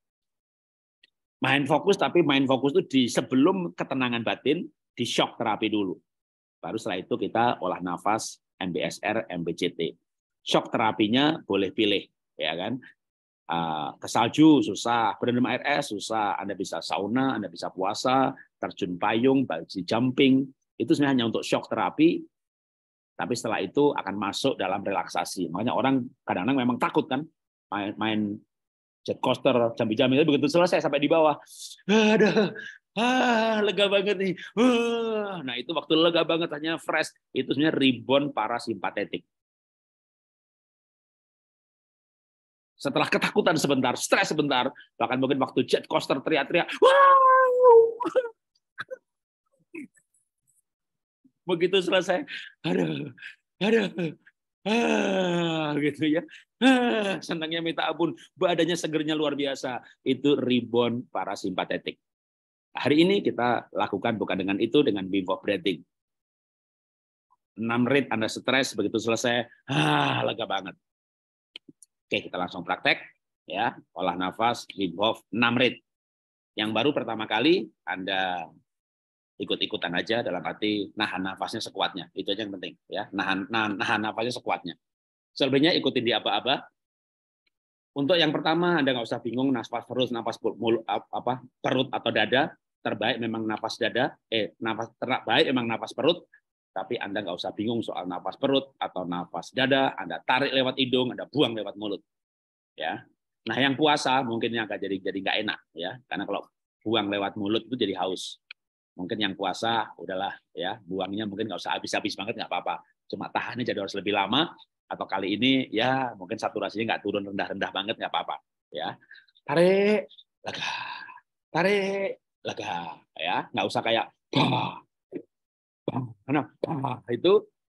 Mind focus, tapi mind focus itu di sebelum ketenangan batin di shock terapi dulu. Baru setelah itu kita olah nafas MBSR, MBCT. Shock terapinya boleh pilih, ya kan? Ke salju susah, berendam air es susah. Anda bisa sauna, Anda bisa puasa, terjun payung, bungee jumping. Itu sebenarnya hanya untuk shock terapi. Tapi setelah itu akan masuk dalam relaksasi. Makanya orang kadang-kadang memang takut kan main jet coaster, jambi-jambi, begitu selesai sampai di bawah, lega banget nih. Nah itu waktu lega banget, hanya fresh. Itu sebenarnya rebound parasimpatetik. Setelah ketakutan sebentar, stres sebentar, bahkan mungkin waktu jet coaster teriak-teriak, wow! Begitu selesai, aduh, gitu ya, senangnya minta ampun, badannya segernya luar biasa. Itu rebound parasimpatetik. Hari ini kita lakukan bukan dengan itu, dengan Wim Hof breathing. 6 menit Anda stres, begitu selesai, lega banget. Oke, kita langsung praktek ya, olah nafas Wim Hof 6 menit. Yang baru pertama kali Anda ikut-ikutan aja, dalam arti nahan nafasnya sekuatnya, itu aja yang penting ya, nahan nafasnya sekuatnya. Selebihnya ikutin di aba-aba. Untuk yang pertama Anda nggak usah bingung nafas perut, nafas mulut, perut atau dada. Terbaik memang nafas dada, terbaik memang nafas perut, tapi Anda nggak usah bingung soal nafas perut atau nafas dada. Anda tarik lewat hidung, Anda buang lewat mulut, ya. Nah yang puasa mungkin yang agak jadi nggak enak ya, karena kalau buang lewat mulut itu jadi haus. Mungkin yang puasa udahlah ya, buangnya mungkin nggak usah habis-habis banget, nggak apa-apa, cuma tahannya jadi harus lebih lama. Atau kali ini ya mungkin saturasinya nggak turun rendah-rendah banget, nggak apa-apa. Ya, tarik, lega, tarik, lega. Ya, nggak usah kayak bah, bah. Karena bah itu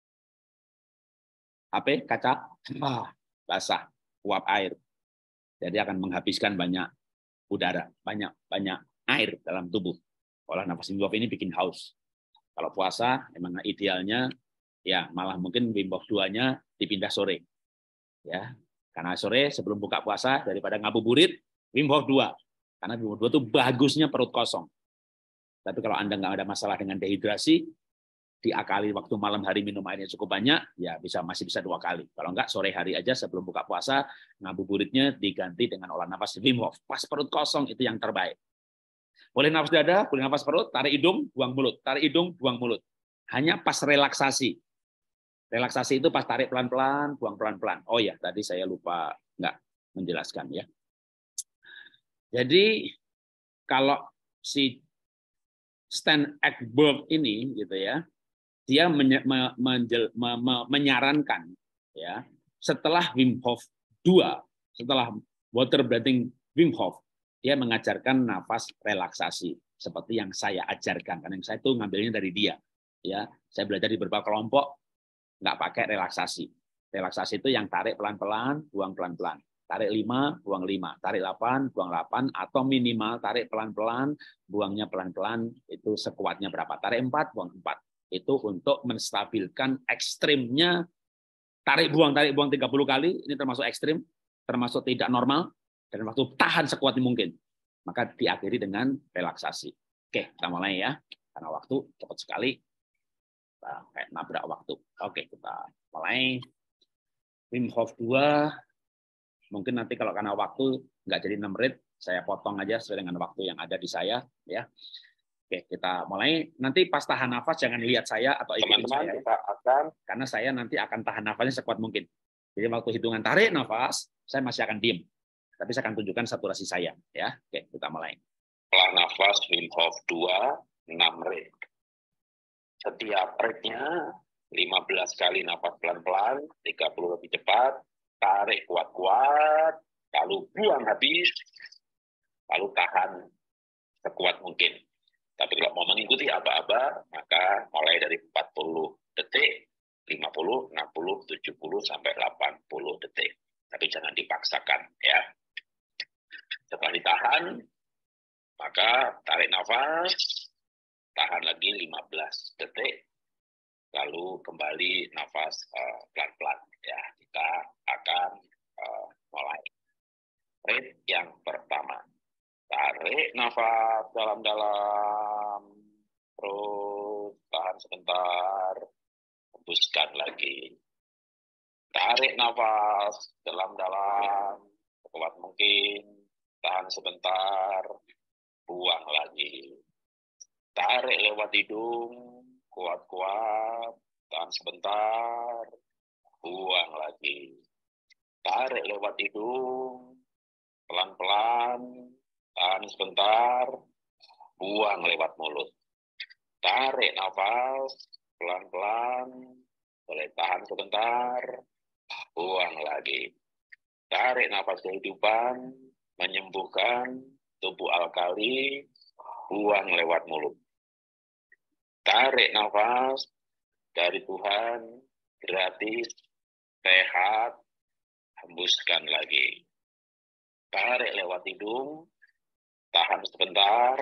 apa? Kaca basah, uap air. Jadi akan menghabiskan banyak udara, banyak air dalam tubuh. Olah nafas Wim Hof ini bikin haus. Kalau puasa, memang idealnya ya malah mungkin Wim Hof 2-nya dipindah sore. Ya. Karena sore sebelum buka puasa daripada ngabuburit, Wim Hof 2. Karena Wim Hof 2 itu bagusnya perut kosong. Tapi kalau Anda nggak ada masalah dengan dehidrasi, diakali waktu malam hari minum airnya cukup banyak, ya masih bisa 2 kali. Kalau enggak, sore hari aja sebelum buka puasa, ngabuburitnya diganti dengan olah nafas Wim Hof. Pas perut kosong itu yang terbaik. Boleh nafas dada, boleh nafas perut, tarik hidung, buang mulut. Tarik hidung, buang mulut. Hanya pas relaksasi. Relaksasi itu pas tarik pelan-pelan, buang pelan-pelan. Oh ya, tadi saya lupa nggak menjelaskan ya. Jadi kalau si Stan Ekberg ini gitu ya, dia menyarankan ya setelah Wim Hof 2, setelah water breathing Wim Hof, dia mengajarkan nafas relaksasi seperti yang saya ajarkan, karena yang saya itu ngambilnya dari dia. Ya, saya belajar di beberapa kelompok nggak pakai relaksasi. Relaksasi itu yang tarik pelan-pelan, buang pelan-pelan. Tarik 5, buang 5. Tarik 8, buang 8. Atau minimal tarik pelan-pelan, buangnya pelan-pelan, itu sekuatnya berapa. Tarik 4, buang 4. Itu untuk menstabilkan ekstrimnya tarik buang 30 kali, ini termasuk ekstrim, termasuk tidak normal, dan waktu tahan sekuat mungkin. Maka diakhiri dengan relaksasi. Oke, kita mulai ya. Karena waktu cepat sekali. Kayak nabrak waktu. Oke, kita mulai. Wim Hof 2, mungkin nanti kalau karena waktu nggak jadi 6 menit, saya potong aja sesuai dengan waktu yang ada di saya. Ya. Oke, kita mulai. Nanti pas tahan nafas jangan lihat saya atau ikutin saya. Kita akan, karena saya nanti akan tahan nafasnya sekuat mungkin. Jadi waktu hitungan tarik nafas, saya masih akan diem. Tapi saya akan tunjukkan saturasi saya. Ya, oke, kita mulai. Olah nafas Wim Hof 2, 6 ring. Setiap ringnya 15 kali nafas pelan-pelan, 30 lebih cepat, tarik kuat-kuat, lalu buang habis, lalu tahan sekuat mungkin. Tapi kalau mau mengikuti aba-aba, maka mulai dari 40 detik, 50, 60, 70, sampai 80 detik. Tapi jangan dipaksakan, ya. Setelah ditahan, maka tarik nafas, tahan lagi 15 detik, lalu kembali nafas pelan-pelan. Ya, kita akan mulai. Rit yang pertama. Tarik nafas dalam-dalam, terus tahan sebentar, hembuskan lagi. Tarik nafas dalam-dalam, sekuat mungkin, tahan sebentar, buang lagi. Tarik lewat hidung, kuat-kuat, tahan sebentar, buang lagi. Tarik lewat hidung, pelan-pelan, tahan sebentar, buang lewat mulut. Tarik nafas, pelan-pelan, boleh tahan sebentar, buang lagi. Tarik nafas kehidupan, menyembuhkan tubuh alkali, buang lewat mulut. Tarik nafas dari Tuhan, gratis, sehat, hembuskan lagi. Tarik lewat hidung, tahan sebentar,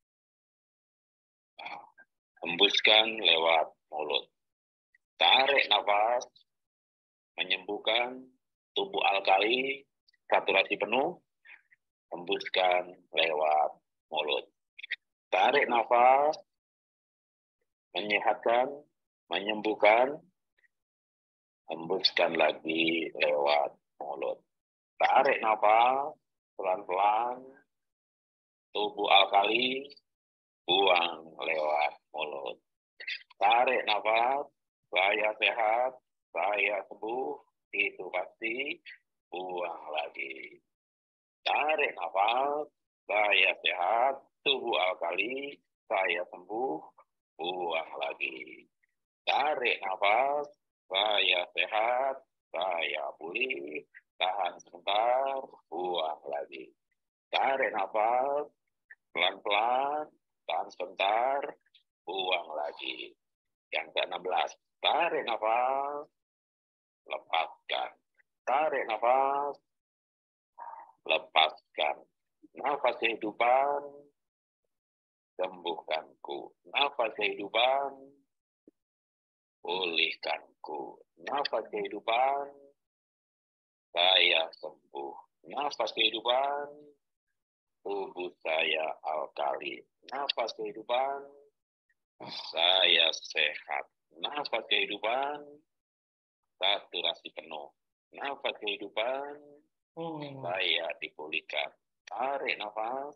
hembuskan lewat mulut. Tarik nafas, menyembuhkan tubuh alkali, saturasi penuh, hembuskan lewat mulut. Tarik nafas, menyehatkan, menyembuhkan, hembuskan lagi lewat mulut. Tarik nafas, pelan-pelan, tubuh alkali, buang lewat mulut. Tarik nafas, saya sehat, saya sembuh, itu pasti, buang lagi. Tarik nafas, saya sehat, tubuh alkali, saya sembuh, buang lagi. Tarik nafas, saya sehat, Saya pulih. Tahan sebentar. Buang lagi. Tarik nafas. Pelan-pelan. Tahan sebentar. Buang lagi. Yang ke-16. Tarik nafas. Lepaskan. Tarik nafas. Lepaskan. Nafas kehidupan. Sembuhkanku. Nafas kehidupan. Pulihkanku. Nafas kehidupan. Saya sembuh. Nafas kehidupan. Tubuh saya alkali. Nafas kehidupan. Saya sehat. Nafas kehidupan. Saturasi penuh. Nafas kehidupan. Saya dipulihkan. Tarik nafas.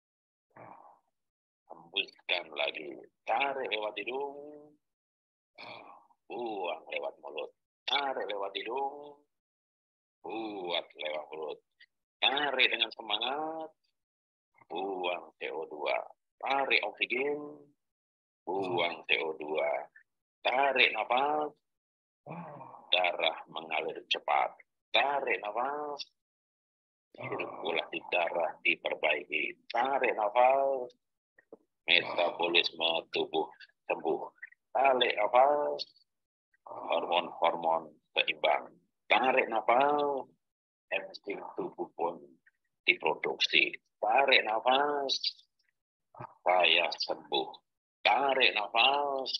Hembuskan lagi. Tarik lewat hidung. Buang lewat mulut. Tarik lewat hidung. Buang lewat mulut. Tarik dengan semangat. Buang CO2. Tarik oksigen. Buang CO2. Tarik nafas. Darah mengalir cepat. Tarik nafas. Sirkulasi darah diperbaiki. Tarik nafas. Metabolisme tubuh sembuh. Tarik nafas. Hormon-hormon seimbang. Tarik nafas. Enzim tubuh pun diproduksi. Tarik nafas. Saya sembuh. Tarik nafas.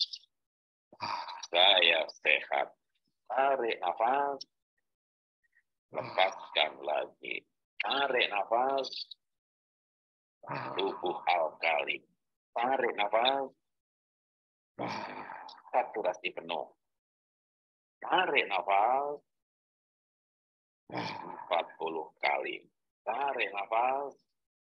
Saya sehat. Tarik nafas. Lepaskan lagi. Tarik nafas. Tubuh alkali. Tarik nafas. Saturasi penuh. Tarik nafas. 40 kali. Tarik nafas.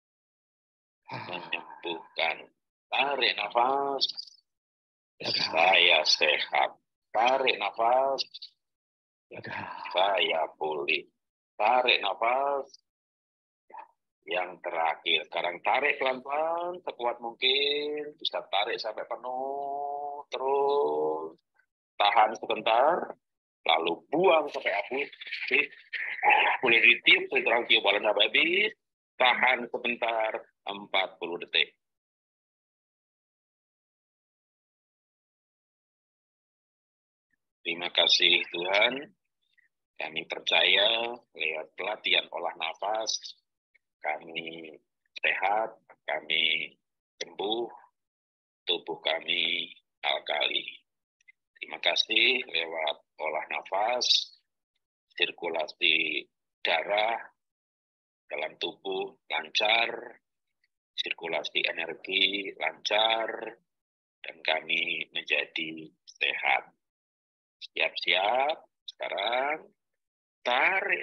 Menyembuhkan. Tarik nafas. Saya sehat. Tarik nafas. Saya pulih. Tarik nafas. Yang terakhir. Sekarang tarik pelan-pelan. Sekuat mungkin. Bisa tarik sampai penuh. Terus. Tahan sebentar. Lalu buang sampai habis. Boleh ditiup. Setelah tiup walau sampai habis. Tahan sebentar. 40 detik. Terima kasih Tuhan. Kami percaya lewat pelatihan olah nafas, kami sehat, kami sembuh, tubuh kami alkali. Terima kasih lewat olah nafas, sirkulasi darah dalam tubuh lancar, sirkulasi energi lancar, dan kami menjadi sehat. Siap-siap, sekarang tarik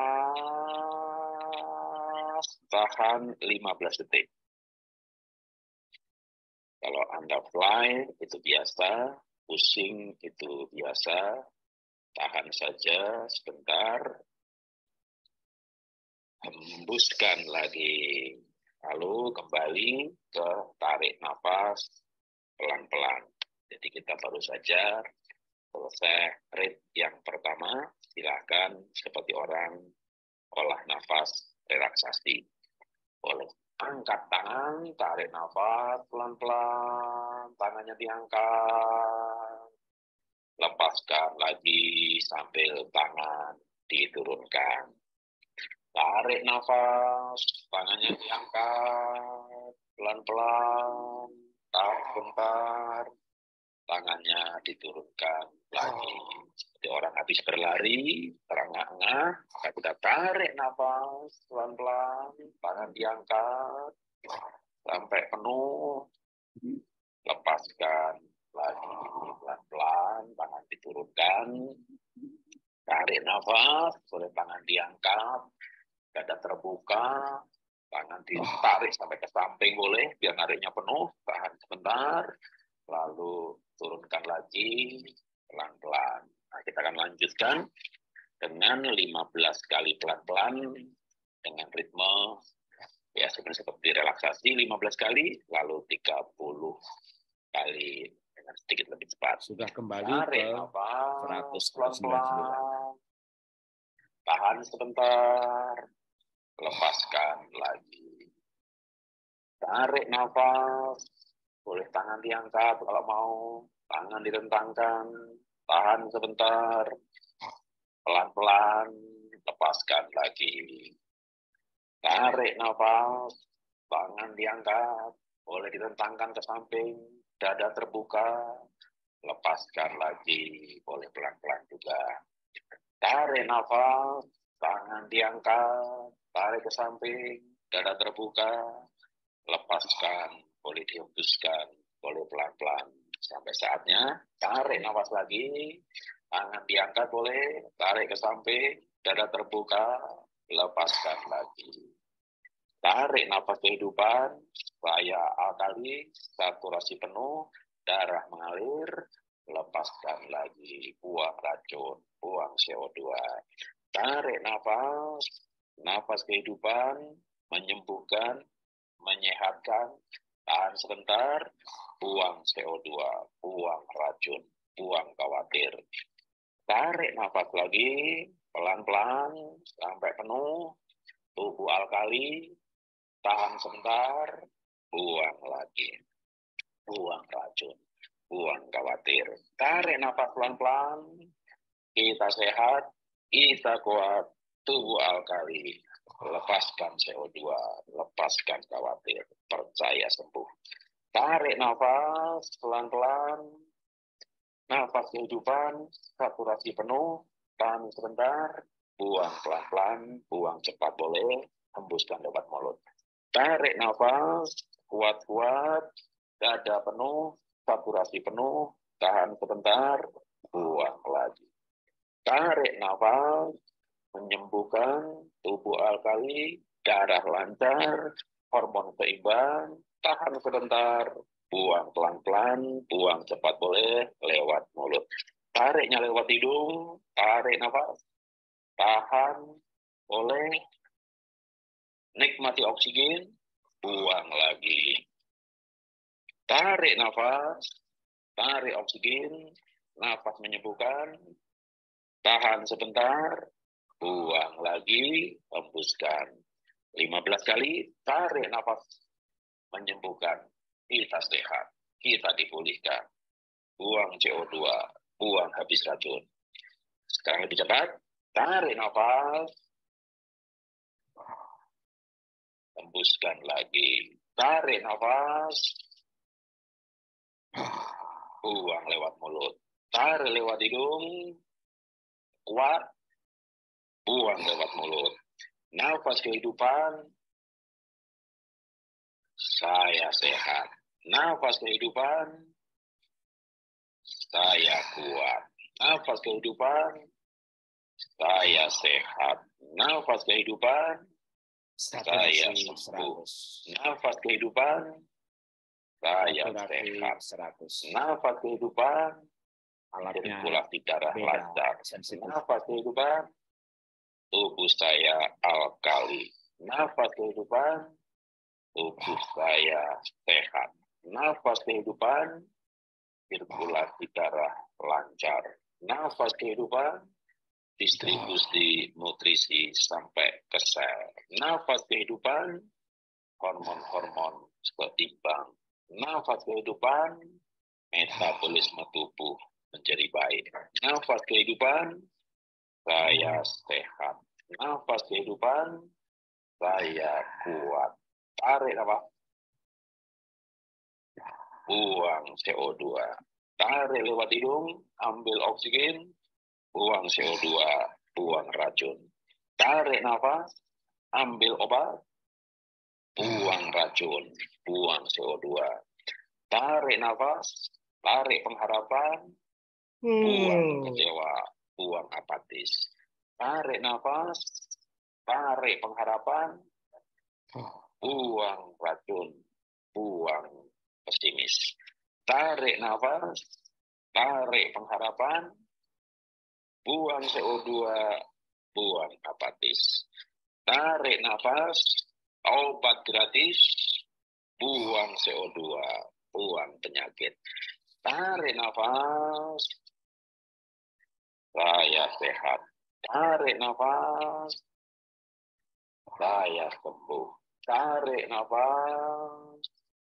nafas, tahan 15 detik. Kalau Anda fly, itu biasa, pusing itu biasa, tahan saja sebentar, hembuskan lagi, lalu kembali ke tarik nafas pelan-pelan. Jadi kita baru saja selesai rit yang pertama, silakan seperti orang olah nafas relaksasi. Boleh angkat tangan, tarik nafas pelan-pelan, tangannya diangkat, lepaskan lagi sambil tangan diturunkan. Tarik nafas, tangannya diangkat, pelan-pelan, tahan sebentar, tangannya diturunkan lagi. Seperti orang habis berlari, terengah-engah, kita tarik nafas pelan-pelan, tangan diangkat sampai penuh, lepaskan lagi pelan-pelan, tangan diturunkan, tarik nafas, boleh tangan diangkat, dada terbuka, tangan ditarik sampai ke samping boleh, biar nariknya penuh, tahan sebentar, lalu turunkan lagi pelan-pelan. Nah, kita akan lanjutkan dengan 15 kali pelan-pelan dengan ritme ya seperti relaksasi 15 kali, lalu 30 kali dengan sedikit lebih cepat. Sudah kembali ke 199. Tahan sebentar, lepaskan lagi. Tarik nafas, boleh tangan diangkat kalau mau, tangan direntangkan, tahan sebentar, pelan-pelan, lepaskan lagi. Tarik nafas, tangan diangkat, boleh direntangkan ke samping, dada terbuka, lepaskan lagi, boleh pelan-pelan juga. Tarik nafas, tangan diangkat, tarik ke samping, dada terbuka, lepaskan, boleh dihembuskan, boleh pelan-pelan. Sampai saatnya, tarik nafas lagi, tangan diangkat boleh, tarik ke samping, dada terbuka, lepaskan lagi. Tarik nafas kehidupan, supaya alkali, saturasi penuh, darah mengalir, lepaskan lagi, buang racun, buang CO2. Tarik nafas, nafas kehidupan, menyembuhkan, menyehatkan, tahan sebentar, buang CO2, buang racun, buang khawatir. Tarik nafas lagi, pelan-pelan, sampai penuh, tubuh alkali, tahan sebentar, buang lagi, buang racun, buang khawatir. Tarik nafas pelan-pelan, kita sehat, kita kuat, tubuh alkali. Lepaskan CO2, lepaskan khawatir, percaya sembuh. Tarik nafas pelan-pelan, nafas kehidupan, saturasi penuh, tahan sebentar, buang pelan-pelan, buang cepat boleh, hembuskan lewat mulut. Tarik nafas, kuat-kuat, dada penuh, saturasi penuh, tahan sebentar, buang lagi. Tarik nafas, menyembuhkan, tubuh alkali, darah lancar, hormon seimbang, tahan sebentar, buang pelan-pelan, buang cepat boleh, lewat mulut. Tariknya lewat hidung, tarik nafas, tahan, boleh, nikmati oksigen, buang lagi. Tarik nafas, tarik oksigen, nafas menyembuhkan, tahan sebentar, buang lagi, hembuskan. 15 kali, tarik nafas, menyembuhkan, kita sehat, kita dipulihkan. Buang CO2, buang habis racun. Sekarang lebih cepat, tarik nafas, hembuskan lagi. Tarik nafas, buang lewat mulut. Tarik lewat hidung, kuat, buang lewat mulut. Nafas kehidupan, saya sehat. Nafas kehidupan, saya kuat. Nafas kehidupan, saya sehat. Nafas kehidupan, saya sembuh. Nafas kehidupan, saya sehat. 100. Nafas kehidupan, Alatnya sirkulasi darah beda, lancar. sensitif. Nafas kehidupan, tubuh saya alkali. Nafas kehidupan, tubuh saya sehat. Nafas kehidupan, sirkulasi darah lancar. Nafas kehidupan, distribusi nutrisi sampai ke sel. Nafas kehidupan, hormon-hormon seimbang. Nafas kehidupan, metabolisme tubuh menjadi baik. Nafas kehidupan, saya sehat. Nafas kehidupan, saya kuat. Tarik nafas. Buang CO2. Tarik lewat hidung, ambil oksigen, buang CO2, buang racun. Tarik nafas, ambil obat, buang racun, buang CO2. Tarik nafas, tarik pengharapan, buang kecewa, buang apatis. Tarik nafas, tarik pengharapan, buang racun, buang pesimis. Tarik nafas, tarik pengharapan, buang CO2, buang apatis. Tarik nafas, obat gratis, buang CO2, buang penyakit. Tarik nafas, saya sehat. Tarik nafas. Saya sembuh. Tarik nafas.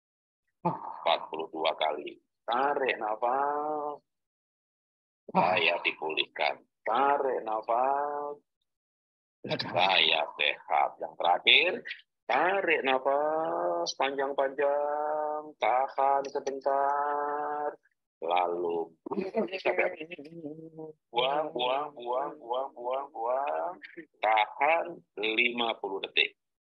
42 kali. Tarik nafas. Saya dipulihkan. Tarik nafas. Saya sehat. Yang terakhir, tarik nafas panjang-panjang. Tahan sebentar. Lalu buang. Tahan 50 detik.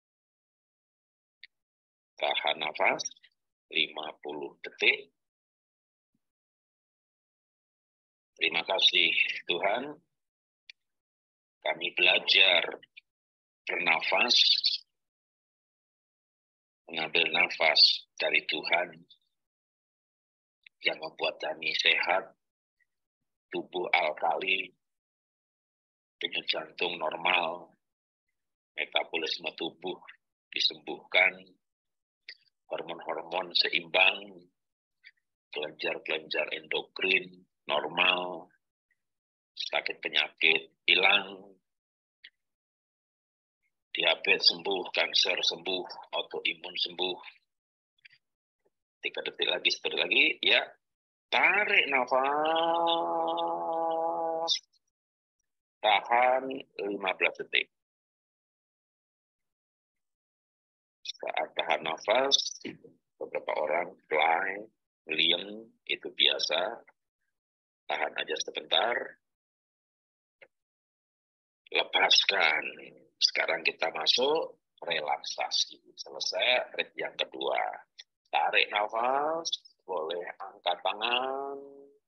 Tahan nafas 50 detik. Terima kasih Tuhan. Kami belajar bernafas, mengambil nafas dari Tuhan yang membuat kami sehat, tubuh alkali, denyut jantung normal, metabolisme tubuh disembuhkan, hormon-hormon seimbang, kelenjar-kelenjar endokrin normal, sakit penyakit hilang, diabetes sembuh, kanker sembuh, autoimun sembuh. 3 detik lagi, 1 detik lagi, ya. Tarik nafas. Tahan 15 detik. Saat tahan nafas, beberapa orang fly, liem, itu biasa. Tahan aja sebentar. Lepaskan. Sekarang kita masuk relaksasi. Selesai rit yang kedua. Tarik nafas, boleh angkat tangan.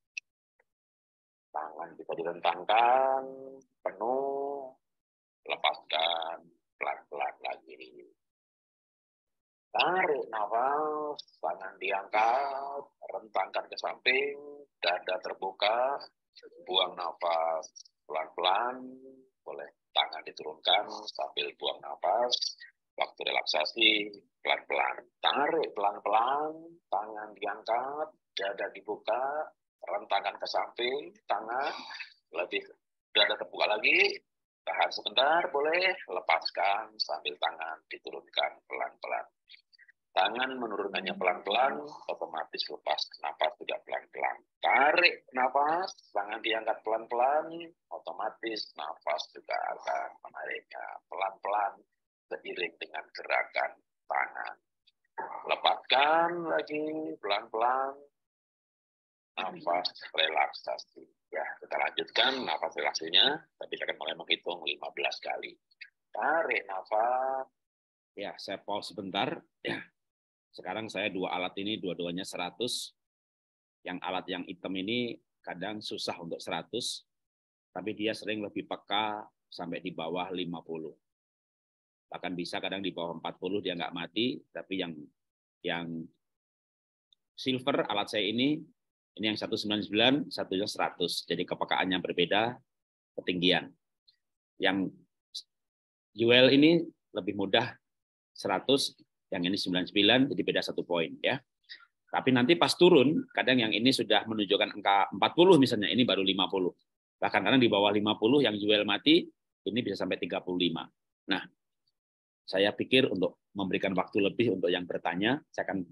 Tangan bisa direntangkan, penuh. Lepaskan, pelan-pelan lagi. Tarik nafas, tangan diangkat, rentangkan ke samping, dada terbuka, buang nafas pelan-pelan, boleh tangan diturunkan sambil buang nafas, waktu relaksasi pelan-pelan. Tarik pelan-pelan, tangan diangkat, dada dibuka, rentangkan ke samping, tangan lebih dada terbuka lagi, tahan sebentar, boleh lepaskan sambil tangan diturunkan pelan-pelan. Tangan menurunkannya pelan-pelan, otomatis lepas nafas juga pelan-pelan. Tarik nafas, tangan diangkat pelan-pelan, otomatis nafas juga akan menariknya pelan-pelan seiring dengan gerakan tangan. Lepaskan lagi pelan-pelan, nafas relaksasi. Ya, kita lanjutkan nafas relaksasinya, tapi saya akan mulai menghitung 15 kali. Tarik nafas. Ya, saya pause sebentar. Ya. Sekarang saya 2 alat ini, dua-duanya 100. Yang alat yang hitam ini kadang susah untuk 100, tapi dia sering lebih peka sampai di bawah 50. Bahkan bisa kadang di bawah 40 dia nggak mati, tapi yang silver alat saya ini yang 199, satunya 100. Jadi kepekaannya berbeda, ketinggian. Yang UL ini lebih mudah 100, yang ini 99, jadi beda 1 poin ya. Tapi nanti pas turun, kadang yang ini sudah menunjukkan angka 40 misalnya, ini baru 50. Bahkan kadang di bawah 50 yang UL mati, ini bisa sampai 35. Nah, saya pikir untuk memberikan waktu lebih untuk yang bertanya, saya akan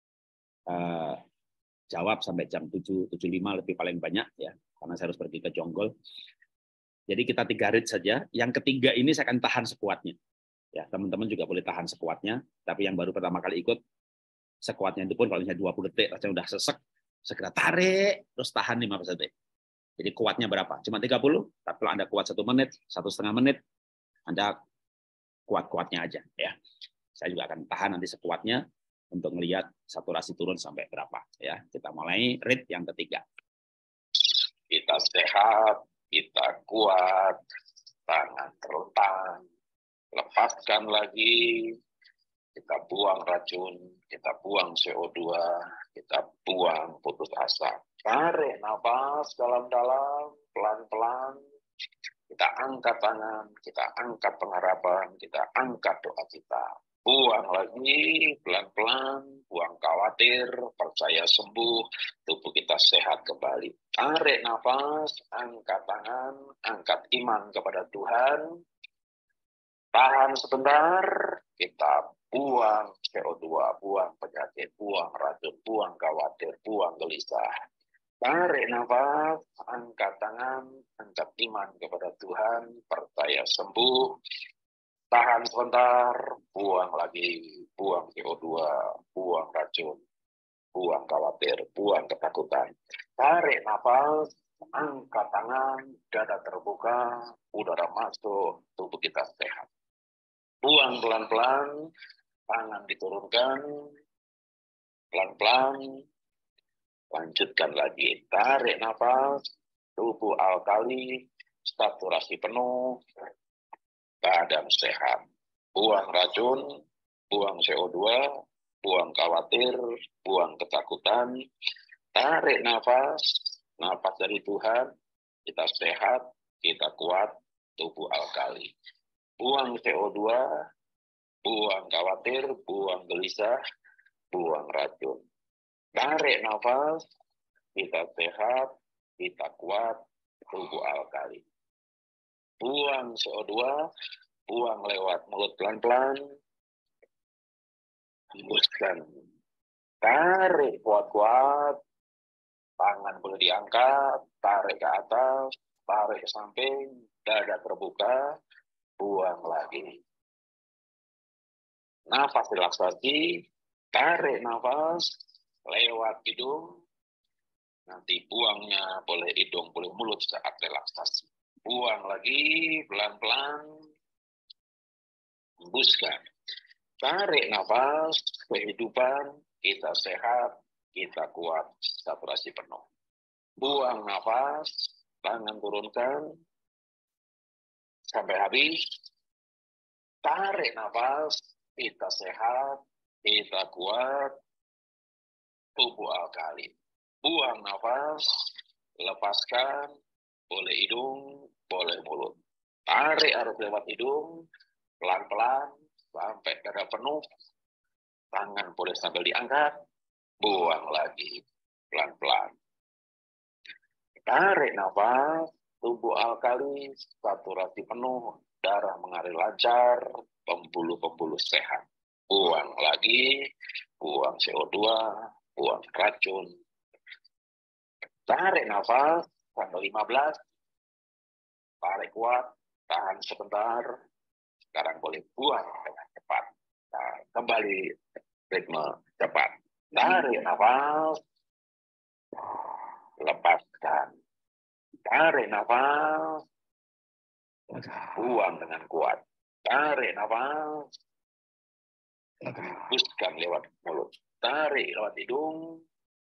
jawab sampai jam 7.75 lebih paling banyak ya, karena saya harus pergi ke Jonggol. Jadi kita 3 rit saja. Yang ketiga ini saya akan tahan sekuatnya. Ya, teman-teman juga boleh tahan sekuatnya, tapi yang baru pertama kali ikut, sekuatnya itu pun kalau misalnya 20 detik, rasanya udah sesek, segera tarik, terus tahan 15 detik. Jadi kuatnya berapa? Cuma 30, tapi kalau Anda kuat 1 menit, 1,5 menit, Anda kuat-kuatnya aja. Ya. Saya juga akan tahan nanti sekuatnya untuk melihat saturasi turun sampai berapa. Ya, kita mulai rit yang ketiga. Kita sehat, kita kuat, tangan terlentang, lepaskan lagi, kita buang racun, kita buang CO2, kita buang putus asa. Tarik nafas dalam-dalam, pelan-pelan, kita angkat tangan, kita angkat pengharapan, kita angkat doa kita. Buang lagi, pelan-pelan, buang khawatir, percaya sembuh, tubuh kita sehat kembali. kali. Tarik nafas, angkat tangan, angkat iman kepada Tuhan. Tahan sebentar, kita buang CO2, buang penyakit, buang racun, buang khawatir, buang gelisah. Tarik nafas, angkat tangan, angkat iman kepada Tuhan, percaya sembuh. Tahan sebentar, buang lagi, buang CO2, buang racun, buang khawatir, buang ketakutan. Tarik nafas, angkat tangan, dada terbuka, udara masuk, tubuh kita sehat. Buang pelan-pelan, tangan diturunkan, pelan-pelan, lanjutkan lagi. Tarik nafas, tubuh alkali, saturasi penuh, badan sehat. Buang racun, buang CO2, buang khawatir, buang ketakutan. Tarik nafas, nafas dari Tuhan, kita sehat, kita kuat, tubuh alkali. Buang CO2, buang khawatir, buang gelisah, buang racun. Tarik nafas, kita sehat, kita kuat, tubuh alkali. Buang CO2, buang lewat mulut pelan-pelan, hembuskan. Tarik kuat-kuat, tangan boleh diangkat, tarik ke atas, tarik ke samping, dada terbuka, buang lagi. Nafas relaksasi, tarik nafas, lewat hidung, nanti buangnya boleh hidung, boleh mulut saat relaksasi. Buang lagi, pelan-pelan, hembuskan. Tarik nafas, kehidupan, kita sehat, kita kuat, saturasi penuh. Buang nafas, tangan turunkan, sampai habis. Tarik nafas, kita sehat, kita kuat, tubuh alkali. Buang nafas, lepaskan, boleh hidung, boleh mulut. Tarik harus lewat hidung, pelan-pelan, sampai dada penuh. Tangan boleh sambil diangkat, buang lagi, pelan-pelan. Tarik nafas, tubuh alkali, saturasi penuh, darah mengalir lancar, pembuluh-pembuluh sehat. Buang lagi, buang CO2, buang racun. Tarik nafas, sampai 15. Tarik kuat, tahan sebentar. Sekarang boleh buang dengan cepat. Nah, kembali ritme cepat. Tarik nafas, lepaskan. Tarik nafas, buang dengan kuat. Tarik nafas, hembuskan lewat mulut. Tarik lewat hidung,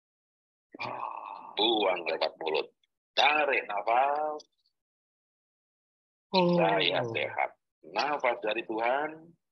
buang lewat mulut. Tarik nafas, saya sehat. Nafas dari Tuhan,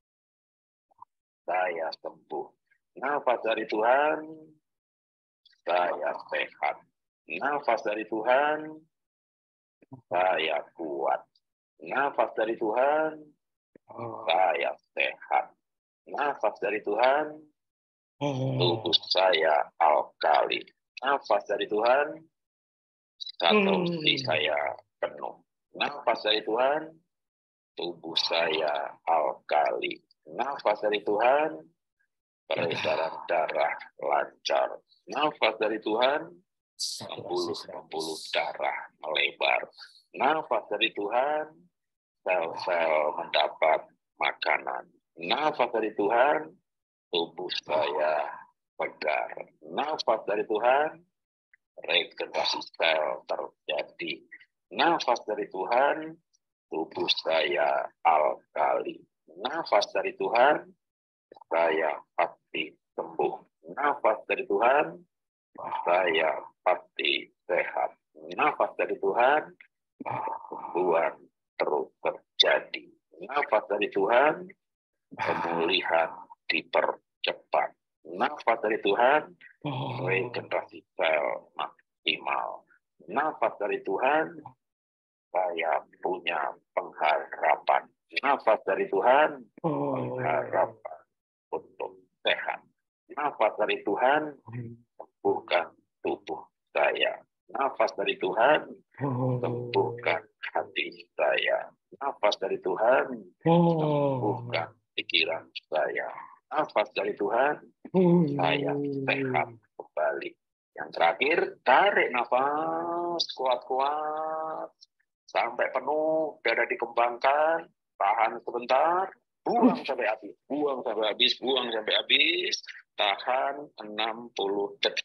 saya sembuh. Nafas dari Tuhan, saya sehat. Nafas dari Tuhan, saya kuat. Nafas dari Tuhan, saya sehat. Nafas dari Tuhan, tubuh saya alkali. Nafas dari Tuhan, saturasi saya penuh. Nafas dari Tuhan, tubuh saya alkali. Nafas dari Tuhan, peredaran darah lancar. Nafas dari Tuhan, pembuluh-pembuluh darah melebar. Nafas dari Tuhan, sel-sel mendapat makanan. Nafas dari Tuhan, tubuh saya segar. Nafas dari Tuhan, regenerasi sel terjadi. Nafas dari Tuhan, tubuh saya alkali. Nafas dari Tuhan, saya pasti sembuh. Nafas dari Tuhan, saya pasti sehat. Nafas dari Tuhan, kesembuhan terus terjadi. Nafas dari Tuhan, pemulihan dipercepat. Nafas dari Tuhan, regenerasi sel maksimal. Nafas dari Tuhan, saya punya pengharapan. Nafas dari Tuhan, pengharapan untuk sehat. Nafas dari Tuhan, sembuhkan tubuh saya. Nafas dari Tuhan, sembuhkan hati saya. Nafas dari Tuhan, sembuhkan pikiran saya. Nafas dari Tuhan, saya sehat kembali. Yang terakhir, tarik nafas kuat-kuat sampai penuh, dada dikembangkan, tahan sebentar, buang sampai habis, buang sampai habis, buang sampai habis, tahan 60 detik.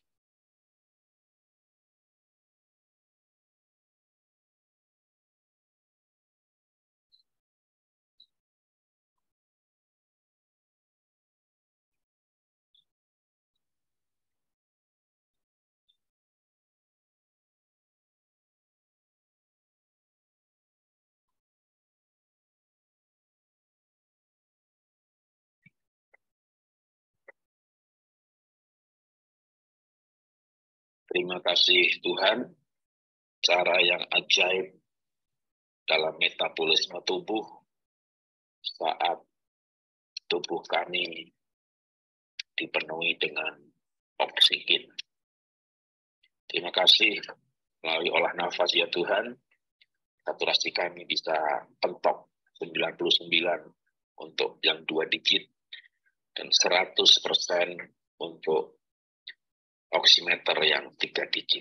Terima kasih Tuhan, cara yang ajaib dalam metabolisme tubuh saat tubuh kami dipenuhi dengan oksigen. Terima kasih melalui olah nafas ya Tuhan, saturasi kami bisa pentok 99 untuk yang 2 digit dan 100% untuk oximeter yang 3 digit.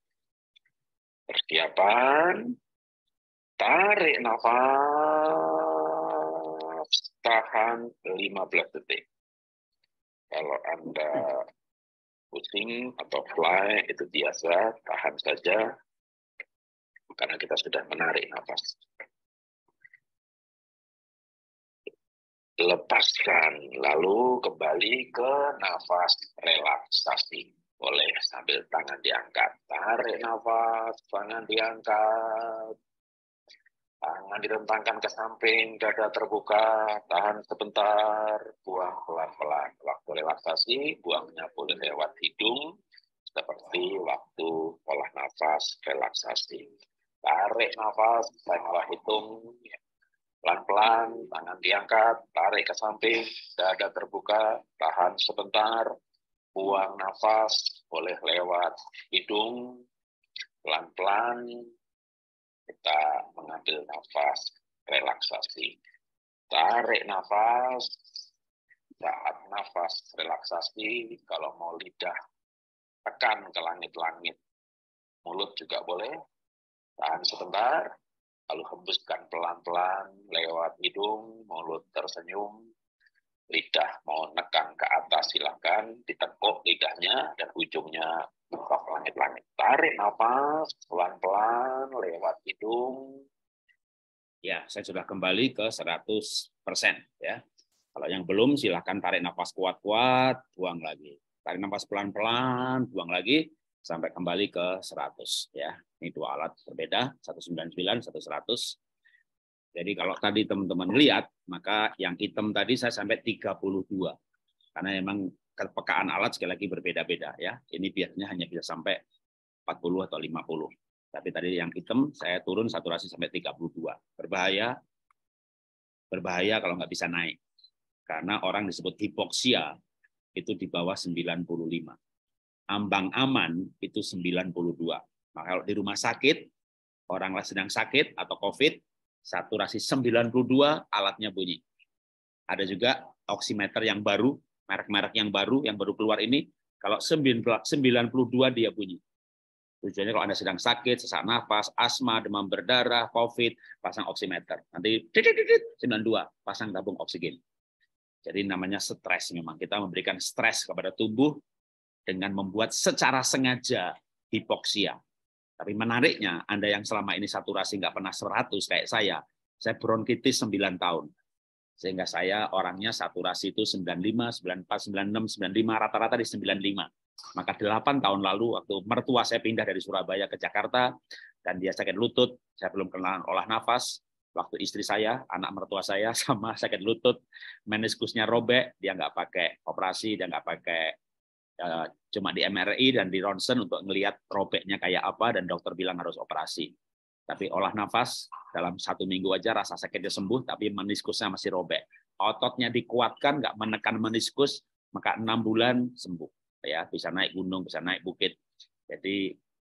Persiapan, tarik nafas, tahan 15 detik. Kalau Anda pusing atau fly, itu biasa, tahan saja, karena kita sudah menarik nafas. Lepaskan, lalu kembali ke nafas relaksasi. Boleh sambil tangan diangkat, tarik nafas, tangan diangkat. Tangan direntangkan ke samping, dada terbuka, tahan sebentar, buang pelan-pelan. Waktu relaksasi, buangnya boleh lewat hidung, seperti waktu olah nafas relaksasi. Tarik nafas, saya malah hitung, pelan-pelan, tangan diangkat, tarik ke samping, dada terbuka, tahan sebentar, buang nafas, boleh lewat hidung, pelan-pelan, kita mengambil nafas relaksasi. Tarik nafas, saat nafas relaksasi, kalau mau lidah tekan ke langit-langit. Mulut juga boleh, tahan sebentar, lalu hembuskan pelan-pelan lewat hidung, mulut tersenyum, lidah mau nekan ke atas silakan, ditekuk lidahnya dan ujungnya mentok langit-langit. Tarik nafas pelan-pelan lewat hidung. Ya, saya sudah kembali ke 100% ya. Kalau yang belum silahkan tarik nafas kuat-kuat, buang lagi. Tarik nafas pelan-pelan, buang lagi sampai kembali ke 100 ya. Ini 2 alat berbeda, 199, 100. Jadi kalau tadi teman-teman lihat, maka yang hitam tadi saya sampai 32. Karena memang kepekaan alat sekali lagi berbeda-beda ya. Ini biasanya hanya bisa sampai 40 atau 50. Tapi tadi yang hitam saya turun saturasi sampai 32. Berbahaya kalau nggak bisa naik. Karena orang disebut hipoksia itu di bawah 95. Ambang aman itu 92. Maka kalau di rumah sakit, orang sedang sakit atau COVID, saturasi 92 alatnya bunyi. Ada juga oximeter yang baru, merek-merek yang baru keluar ini, kalau 92 dia bunyi. Tujuannya kalau Anda sedang sakit, sesak nafas, asma, demam berdarah, COVID, pasang oximeter. Nanti 92, pasang tabung oksigen. Jadi namanya stres memang. Kita memberikan stres kepada tubuh dengan membuat secara sengaja hipoksia. Tapi menariknya, Anda yang selama ini saturasi nggak pernah 100 kayak saya bronkitis 9 tahun. Sehingga saya orangnya saturasi itu 95, 94, 96, 95, rata-rata di 95. Maka 8 tahun lalu waktu mertua saya pindah dari Surabaya ke Jakarta dan dia sakit lutut, saya belum kenal olah nafas. Waktu istri saya, anak mertua saya sama sakit lutut, meniskusnya robek, dia nggak pakai operasi, dia nggak pakai cuma di MRI dan di ronsen untuk melihat robeknya kayak apa dan dokter bilang harus operasi. Tapi olah nafas dalam 1 minggu aja rasa sakitnya sembuh, tapi meniskusnya masih robek. Ototnya dikuatkan, nggak menekan meniskus, maka 6 bulan sembuh. Ya, bisa naik gunung, bisa naik bukit. Jadi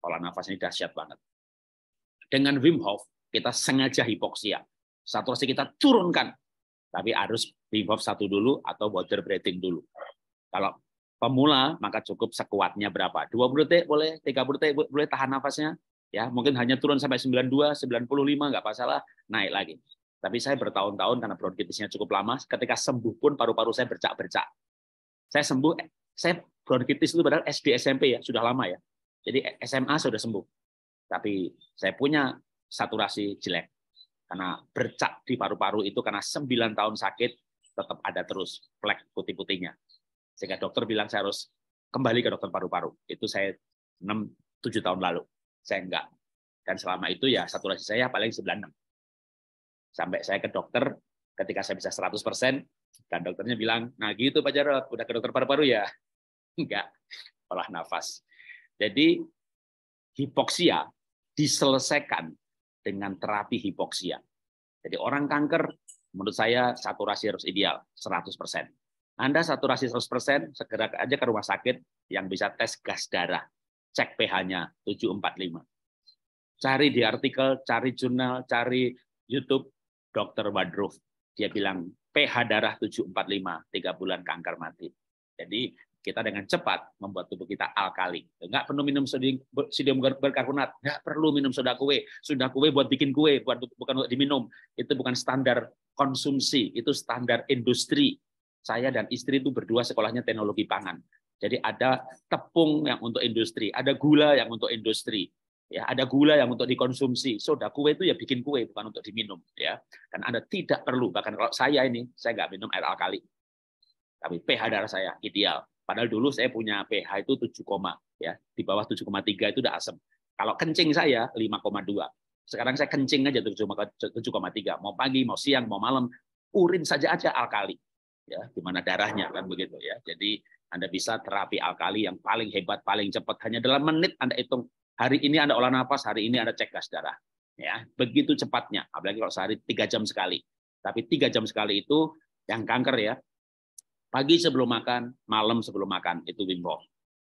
Olah nafas ini dahsyat banget. Dengan Wim Hof, kita sengaja hipoksia. Saturasi kita turunkan. Tapi harus Wim Hof 1 dulu atau water breathing dulu. Kalau pemula, maka cukup sekuatnya berapa? 20 detik boleh, 30 detik boleh tahan nafasnya. Ya, mungkin hanya turun sampai 92, 95, nggak masalah, naik lagi. Tapi saya bertahun-tahun karena bronkitisnya cukup lama, ketika sembuh pun paru-paru saya bercak-bercak. Saya sembuh, saya bronkitis itu padahal SD SMP ya, sudah lama ya. Jadi SMA sudah sembuh. Tapi saya punya saturasi jelek. Karena bercak di paru-paru itu karena 9 tahun sakit, tetap ada terus flek putih-putihnya. Sehingga dokter bilang saya harus kembali ke dokter paru-paru. Itu saya 6-7 tahun lalu. Saya enggak. Dan selama itu ya saturasi saya paling 96. Sampai saya ke dokter, ketika saya bisa 100%, dan dokternya bilang, nah gitu Pak Jarod, udah ke dokter paru-paru ya? Enggak, olah nafas. Jadi hipoksia diselesaikan dengan terapi hipoksia. Jadi orang kanker, menurut saya saturasi harus ideal, 100%. Anda saturasi 100%, segera aja ke rumah sakit yang bisa tes gas darah. Cek pH-nya 745. Cari di artikel, cari jurnal, cari YouTube, Dr. Wadruf. Dia bilang pH darah 745, 3 bulan kanker mati. Jadi kita dengan cepat membuat tubuh kita alkali. Nggak perlu minum sodium berkarbonat, nggak perlu minum soda kue. Soda kue buat bikin kue, bukan untuk diminum. Itu bukan standar konsumsi, itu standar industri. Saya dan istri itu berdua sekolahnya teknologi pangan. Jadi ada tepung yang untuk industri, ada gula yang untuk industri. Ya, ada gula yang untuk dikonsumsi. Soda kue itu ya bikin kue, bukan untuk diminum. Ya, dan Anda tidak perlu. Bahkan kalau saya nggak minum air alkali. Tapi pH darah saya ideal. Padahal dulu saya punya pH itu 7, ya, di bawah 7,3 itu udah asam. Kalau kencing saya 5,2. Sekarang saya kencing aja 7,3. Mau pagi, mau siang, mau malam, urin saja alkali. Ya, gimana darahnya kan begitu ya. Jadi Anda bisa terapi alkali yang paling hebat, paling cepat, hanya dalam menit Anda hitung. Hari ini Anda olah nafas, hari ini Anda cek gas darah. Ya, begitu cepatnya. Apalagi kalau sehari 3 jam sekali. Tapi 3 jam sekali itu yang kanker ya. Pagi sebelum makan, malam sebelum makan, itu Wim Hof.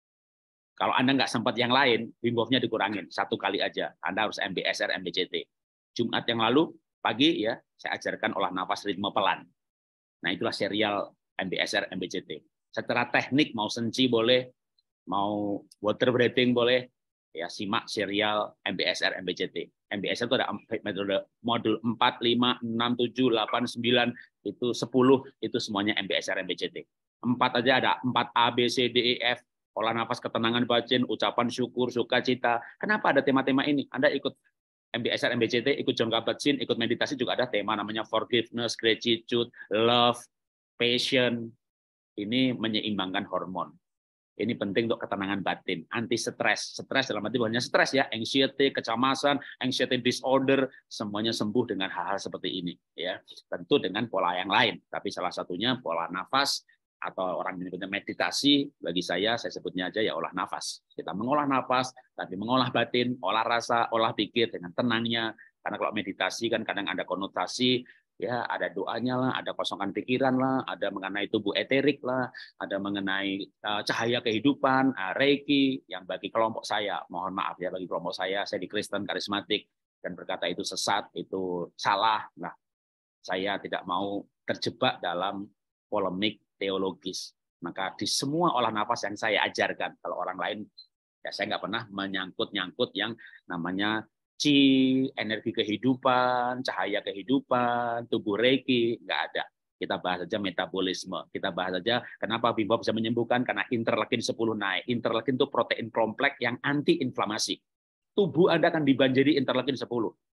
Kalau Anda nggak sempat yang lain, Wim Hof-nya dikurangin. 1 kali aja. Anda harus MBSR, MBCT. Jumat yang lalu, pagi ya, saya ajarkan olah nafas ritme pelan. Nah, itulah serial MBSR, MBCT. Secara teknik, mau senci boleh, mau water breathing boleh, ya simak serial MBSR, MBCT. MBSR itu ada metode modul 4, 5, 6, 7, 8, 9, itu 10, itu semuanya MBSR, MBCT. 4 aja ada, 4 A, B, C, D, E, F, olah nafas, ketenangan batin, ucapan syukur, sukacita. Kenapa ada tema-tema ini? Anda ikut MBSR, MBCT, ikut John Kabat-Zinn, ikut meditasi juga ada tema namanya forgiveness, gratitude, love, passion. Ini menyeimbangkan hormon. Ini penting untuk ketenangan batin, anti stres. Stres dalam arti bukannya stres ya, anxiety, kecemasan, anxiety disorder, semuanya sembuh dengan hal-hal seperti ini ya. Tentu dengan pola yang lain, tapi salah satunya pola nafas atau orang menyebutnya meditasi, bagi saya sebutnya aja ya olah nafas. Kita mengolah nafas, tapi mengolah batin, olah rasa, olah pikir dengan tenangnya. Karena kalau meditasi kan kadang ada konotasi, ya ada doanya lah, ada kosongan pikiran lah, ada mengenai tubuh eterik lah, ada mengenai cahaya kehidupan, reiki, yang bagi kelompok saya, mohon maaf ya bagi kelompok saya di Kristen karismatik, dan berkata itu sesat, itu salah. Nah, saya tidak mau terjebak dalam polemik teologis. Maka di semua olah nafas yang saya ajarkan, kalau orang lain, ya saya nggak pernah menyangkut-nyangkut yang namanya Qi, energi kehidupan, cahaya kehidupan, tubuh reiki, nggak ada. Kita bahas saja metabolisme. Kita bahas saja kenapa Wim Hof bisa menyembuhkan, karena interleukin 10 naik. Interleukin itu protein kompleks yang anti-inflamasi. Tubuh Anda akan dibanjiri interleukin 10.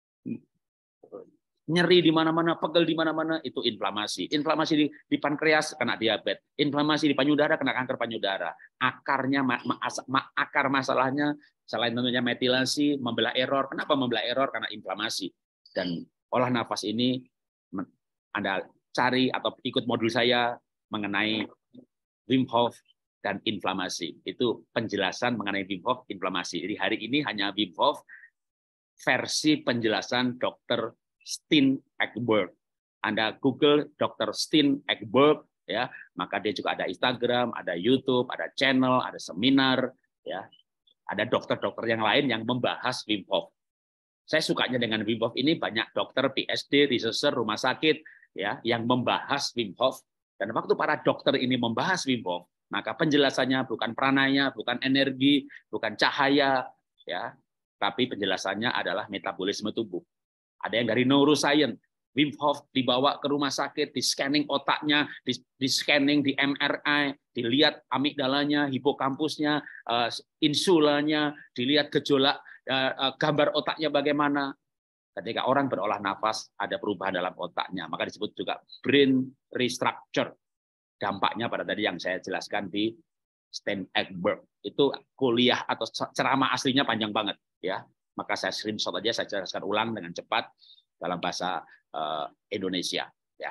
Nyeri di mana-mana, pegel di mana-mana, itu inflamasi. Inflamasi di pankreas kena diabetes, inflamasi di payudara kena kanker payudara. Akarnya akar masalahnya selain tentunya metilasi, membelah error. Kenapa membelah error? Karena inflamasi. Dan olah nafas ini Anda cari atau ikut modul saya mengenai Wim Hof dan inflamasi. Itu penjelasan mengenai Wim Hof, inflamasi. Jadi hari ini hanya Wim Hof versi penjelasan Dr. Stijn Ekberg. Anda Google Dr. Stijn Ekberg, ya, maka dia juga ada Instagram, ada YouTube, ada channel, ada seminar, ya. Ada dokter-dokter yang lain yang membahas Wim Hof. Saya sukanya dengan Wim Hof ini banyak dokter PhD, researcher, rumah sakit ya yang membahas Wim Hof. Dan waktu para dokter ini membahas Wim Hof, maka penjelasannya bukan pranaya, bukan energi, bukan cahaya, ya, tapi penjelasannya adalah metabolisme tubuh. Ada yang dari neuroscience, Wim Hof dibawa ke rumah sakit, di scanning otaknya, di scanning di MRI, dilihat amigdalanya, hipokampusnya, insulanya, dilihat gejolak gambar otaknya bagaimana. Ketika orang berolah nafas, ada perubahan dalam otaknya, maka disebut juga brain restructure. Dampaknya pada tadi yang saya jelaskan di Stan Egberg. Itu kuliah atau ceramah aslinya panjang banget, ya. Maka saya screenshot aja, saya jelaskan ulang dengan cepat dalam bahasa Indonesia. Ya.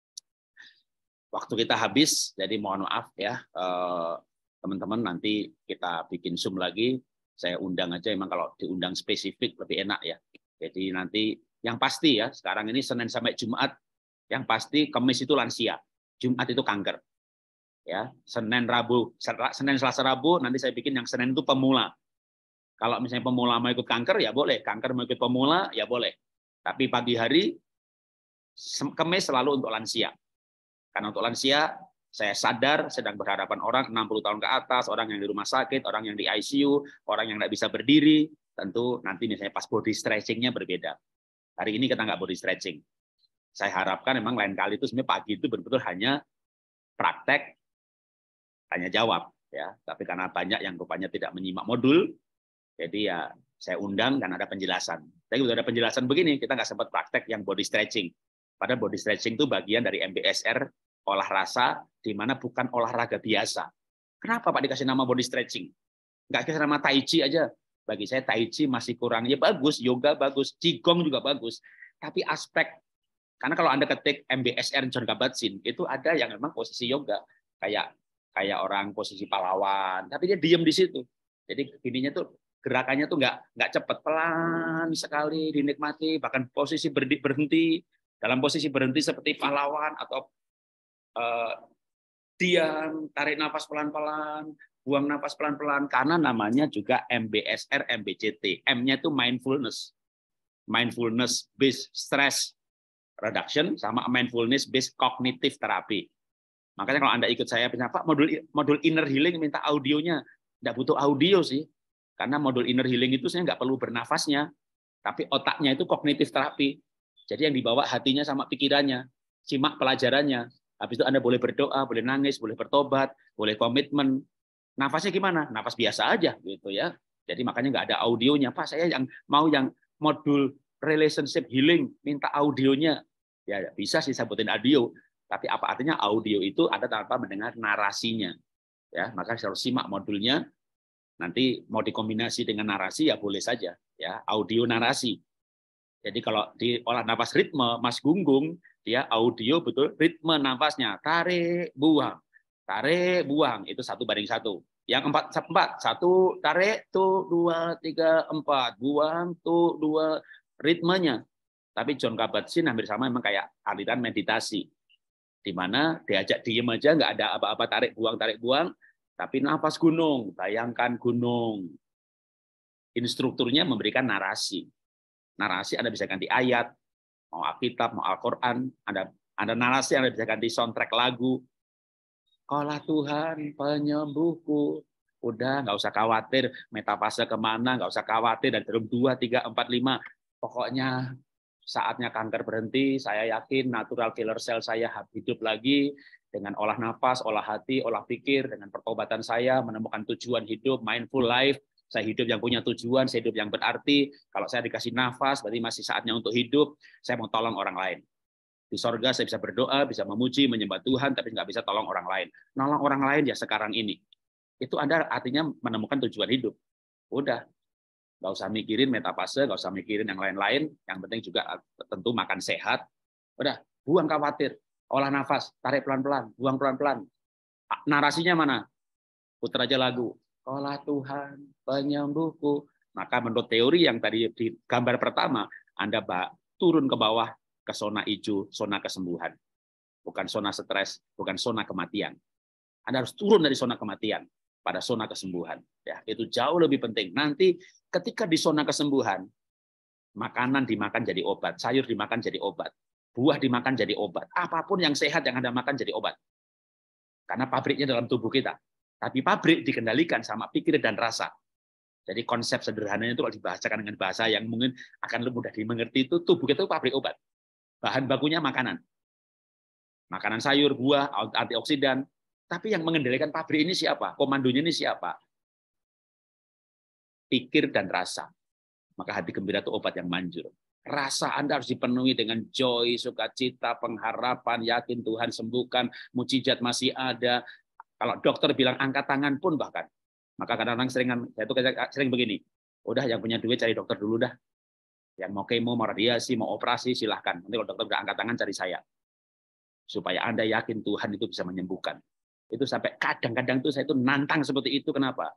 Waktu kita habis, jadi mohon maaf ya, teman-teman, nanti kita bikin Zoom lagi. Saya undang aja, emang kalau diundang spesifik lebih enak ya. Jadi nanti yang pasti ya, sekarang ini Senin sampai Jumat, yang pasti Kamis itu lansia, Jumat itu kanker. Ya, Senin Selasa Rabu nanti saya bikin yang Senin itu pemula. Kalau misalnya pemula mau ikut kanker ya boleh, kanker mau ikut pemula ya boleh. Tapi pagi hari Kamis selalu untuk lansia. Karena untuk lansia saya sadar sedang berhadapan orang 60 tahun ke atas, orang yang di rumah sakit, orang yang di ICU, orang yang tidak bisa berdiri, tentu nanti misalnya pas body stretching-nya berbeda. Hari ini kita nggak body stretching. Saya harapkan memang lain kali itu sebenarnya pagi itu betul-betul hanya praktek, tanya jawab, ya. Tapi karena banyak yang rupanya tidak menyimak modul, jadi ya saya undang dan ada penjelasan. Tapi udah ada penjelasan begini, kita nggak sempat praktek yang body stretching. Padahal body stretching itu bagian dari MBSR, olah rasa, di mana bukan olahraga biasa. Kenapa Pak dikasih nama body stretching? Nggak kasih nama Tai Chi aja. Bagi saya Tai Chi masih kurang. Ya bagus, yoga bagus, Qigong juga bagus. Tapi aspek, karena kalau Anda ketik MBSR John Kabat-Zinn, itu ada yang memang posisi yoga. Kayak orang posisi pahlawan, tapi dia diem di situ. Jadi ininya tuh gerakannya tuh nggak cepat, pelan sekali dinikmati, bahkan posisi berhenti, dalam posisi berhenti seperti pahlawan atau diam, tarik nafas pelan-pelan, buang nafas pelan-pelan, karena namanya juga MBSR, MBCT. M-nya itu mindfulness. Mindfulness based stress reduction sama mindfulness based cognitive therapy. Makanya kalau Anda ikut saya, Pak, modul inner healing minta audionya. Nggak butuh audio sih. Karena modul inner healing itu saya nggak perlu bernafasnya. Tapi otaknya itu cognitive therapy. Jadi yang dibawa hatinya sama pikirannya. Simak pelajarannya. Habis itu Anda boleh berdoa, boleh nangis, boleh bertobat, boleh komitmen. Nafasnya gimana? Nafas biasa aja gitu ya. Jadi makanya nggak ada audionya. Pak, saya yang mau yang modul relationship healing, minta audionya. Ya bisa sih sebutin audio. Tapi apa artinya audio itu ada tanpa mendengar narasinya. Ya, maka harus simak modulnya. Nanti mau dikombinasi dengan narasi ya boleh saja. Ya, audio narasi. Jadi kalau di olah nafas ritme, Mas Gunggung, dia audio betul ritme nafasnya. Tarik, buang. Tarik, buang. Itu 1:1. Yang 4, 1, tarik, tuh, 2, 3, 4. Buang, tuh, 2. Ritmenya. Tapi John Kabat-Zinn hampir sama memang kayak aliran meditasi. Di mana diajak diem aja, nggak ada apa-apa, tarik buang, tapi nafas gunung, bayangkan gunung. Instrukturnya memberikan narasi. Narasi Anda bisa ganti ayat, mau Alkitab, mau Al-Quran, ada narasi Anda bisa ganti soundtrack lagu. Kaulah Tuhan penyembuhku. Udah, nggak usah khawatir metafase kemana, nggak usah khawatir dan terus 2, 3, 4, 5. Pokoknya saatnya kanker berhenti, saya yakin natural killer cell saya hidup lagi dengan olah nafas, olah hati, olah pikir, dengan pertobatan saya menemukan tujuan hidup, mindful life. Saya hidup yang punya tujuan, saya hidup yang berarti. Kalau saya dikasih nafas, berarti masih saatnya untuk hidup. Saya mau tolong orang lain. Di sorga saya bisa berdoa, bisa memuji, menyembah Tuhan, tapi nggak bisa tolong orang lain. Nolong orang lain ya sekarang ini. Itu Anda artinya menemukan tujuan hidup. Udah. Nggak usah mikirin metafase, nggak usah mikirin yang lain-lain. Yang penting juga tentu makan sehat. Udah, buang khawatir. Olah nafas, tarik pelan-pelan, buang pelan-pelan. Narasinya mana? Putar aja lagu. Kaulah Tuhan penyembuhku. Maka menurut teori yang tadi di gambar pertama, Anda turun ke bawah ke zona hijau, zona kesembuhan. Bukan zona stres, bukan zona kematian. Anda harus turun dari zona kematian. pada zona kesembuhan. Ya, itu jauh lebih penting. Nanti ketika di zona kesembuhan, makanan dimakan jadi obat, sayur dimakan jadi obat, buah dimakan jadi obat, apapun yang sehat yang Anda makan jadi obat. Karena pabriknya dalam tubuh kita. Tapi pabrik dikendalikan sama pikir dan rasa. Jadi konsep sederhananya itu kalau dibahasakan dengan bahasa yang mungkin akan lebih mudah dimengerti, itu tubuh kita itu pabrik obat. Bahan bakunya makanan. Makanan sayur, buah, antioksidan. Tapi yang mengendalikan pabrik ini siapa? Komandonya ini siapa? Pikir dan rasa. Maka hati gembira itu obat yang manjur. Rasa Anda harus dipenuhi dengan joy, sukacita, pengharapan, yakin Tuhan sembuhkan, mukjizat masih ada. Kalau dokter bilang angkat tangan pun bahkan. Maka kadang-kadang sering begini. Udah yang punya duit cari dokter dulu dah. Yang mau kemo, mau radiasi, mau operasi silahkan. Nanti kalau dokter udah angkat tangan cari saya. Supaya Anda yakin Tuhan itu bisa menyembuhkan. Itu sampai kadang-kadang itu saya itu nantang seperti itu. Kenapa?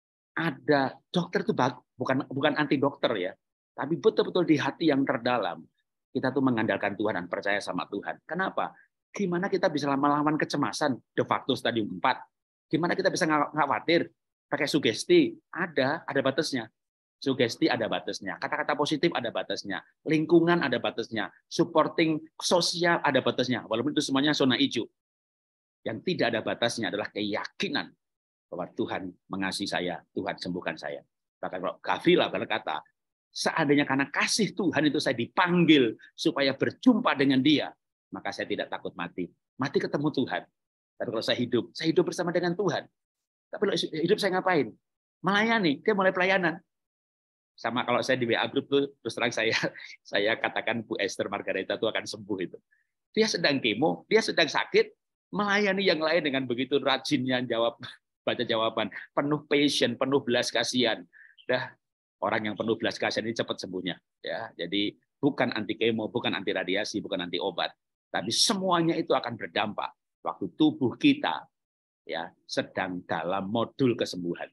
Ada dokter itu bukan anti dokter ya, tapi betul-betul di hati yang terdalam kita tuh mengandalkan Tuhan dan percaya sama Tuhan. Kenapa? Gimana kita bisa melawan kecemasan de facto stadium 4? Gimana kita bisa khawatir? Pakai sugesti ada batasnya. Sugesti ada batasnya, kata-kata positif ada batasnya, lingkungan ada batasnya, supporting sosial ada batasnya. Walaupun itu semuanya zona hijau. Yang tidak ada batasnya adalah keyakinan bahwa Tuhan mengasihi saya, Tuhan sembuhkan saya. Bahkan kalau Gavrila berkata, seandainya karena kasih Tuhan itu saya dipanggil supaya berjumpa dengan Dia, maka saya tidak takut mati. Mati ketemu Tuhan. Tapi kalau saya hidup bersama dengan Tuhan. Tapi kalau hidup saya ngapain? Melayani. Dia mulai pelayanan. Sama kalau saya di WA Group tuh, terus terang saya katakan Bu Esther Margareta itu akan sembuh itu. Dia sedang kemo, dia sedang sakit, melayani yang lain dengan begitu rajinnya baca jawaban, penuh passion, penuh belas kasihan. Orang yang penuh belas kasihan ini cepat sembuhnya. Ya, jadi bukan anti kemo, bukan anti radiasi, bukan anti obat, tapi semuanya itu akan berdampak waktu tubuh kita ya sedang dalam modul kesembuhan.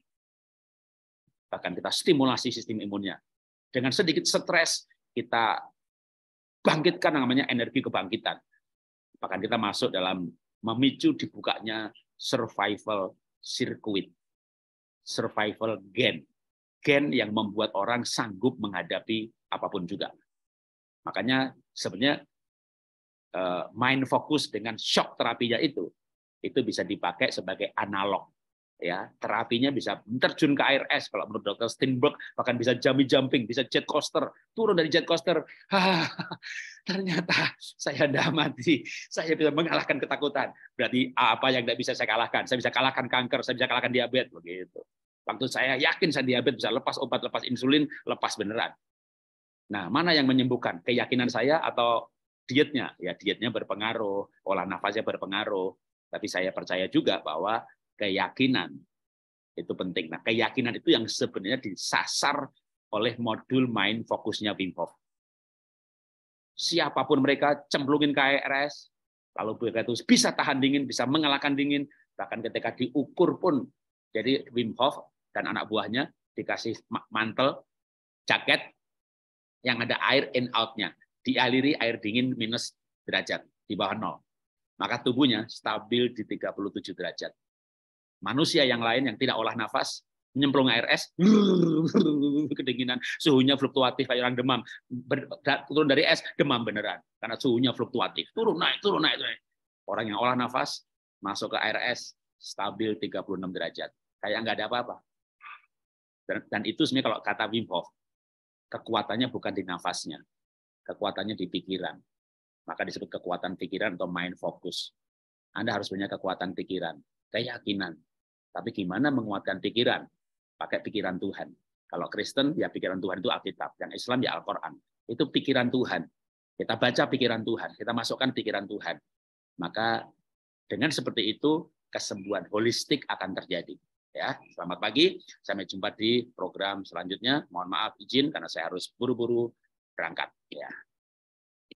Bahkan kita stimulasi sistem imunnya. Dengan sedikit stres kita bangkitkan namanya energi kebangkitan. Bahkan kita masuk dalam memicu dibukanya survival circuit, survival gen yang membuat orang sanggup menghadapi apapun juga. Makanya sebenarnya mind focus dengan shock terapinya itu bisa dipakai sebagai analog. Ya, terapinya bisa terjun ke air es kalau menurut Dr. Steinberg, bahkan bisa jumping, bisa jet coaster, turun dari jet coaster. Ternyata saya tidak mati, saya bisa mengalahkan ketakutan. Berarti apa yang tidak bisa saya kalahkan? Saya bisa kalahkan kanker, saya bisa kalahkan diabetes, begitu. Waktu saya yakin saya diabetes bisa lepas obat, lepas insulin, lepas beneran. Nah, mana yang menyembuhkan? Keyakinan saya atau dietnya? Ya, dietnya berpengaruh, olah nafasnya berpengaruh. Tapi saya percaya juga bahwa keyakinan itu penting. Nah, keyakinan itu yang sebenarnya disasar oleh modul main fokusnya Wim Hof. Siapapun mereka cemplungin ke ARS, lalu mereka itu bisa tahan dingin, bisa mengalahkan dingin, bahkan ketika diukur pun. Jadi Wim Hof dan anak buahnya dikasih mantel, jaket yang ada air in out-nya, dialiri air dingin minus derajat di bawah 0. Maka tubuhnya stabil di 37 derajat. Manusia yang lain yang tidak olah nafas, nyemplung air es, kedinginan, suhunya fluktuatif kayak orang demam. Turun dari es, demam beneran. Karena suhunya fluktuatif. Turun, naik. Orang yang olah nafas, masuk ke air es, stabil 36 derajat. Kayak nggak ada apa-apa. Dan itu sebenarnya kalau kata Wim Hof, kekuatannya bukan di nafasnya, kekuatannya di pikiran. Maka disebut kekuatan pikiran atau mind focus. Anda harus punya kekuatan pikiran, keyakinan. Tapi gimana menguatkan pikiran? Pakai pikiran Tuhan. Kalau Kristen, ya pikiran Tuhan itu Alkitab. Yang Islam, ya Al-Quran. Itu pikiran Tuhan. Kita baca pikiran Tuhan. Kita masukkan pikiran Tuhan. Maka dengan seperti itu, kesembuhan holistik akan terjadi. Ya, selamat pagi. Sampai jumpa di program selanjutnya. Mohon maaf izin, karena saya harus buru-buru berangkat. Ya.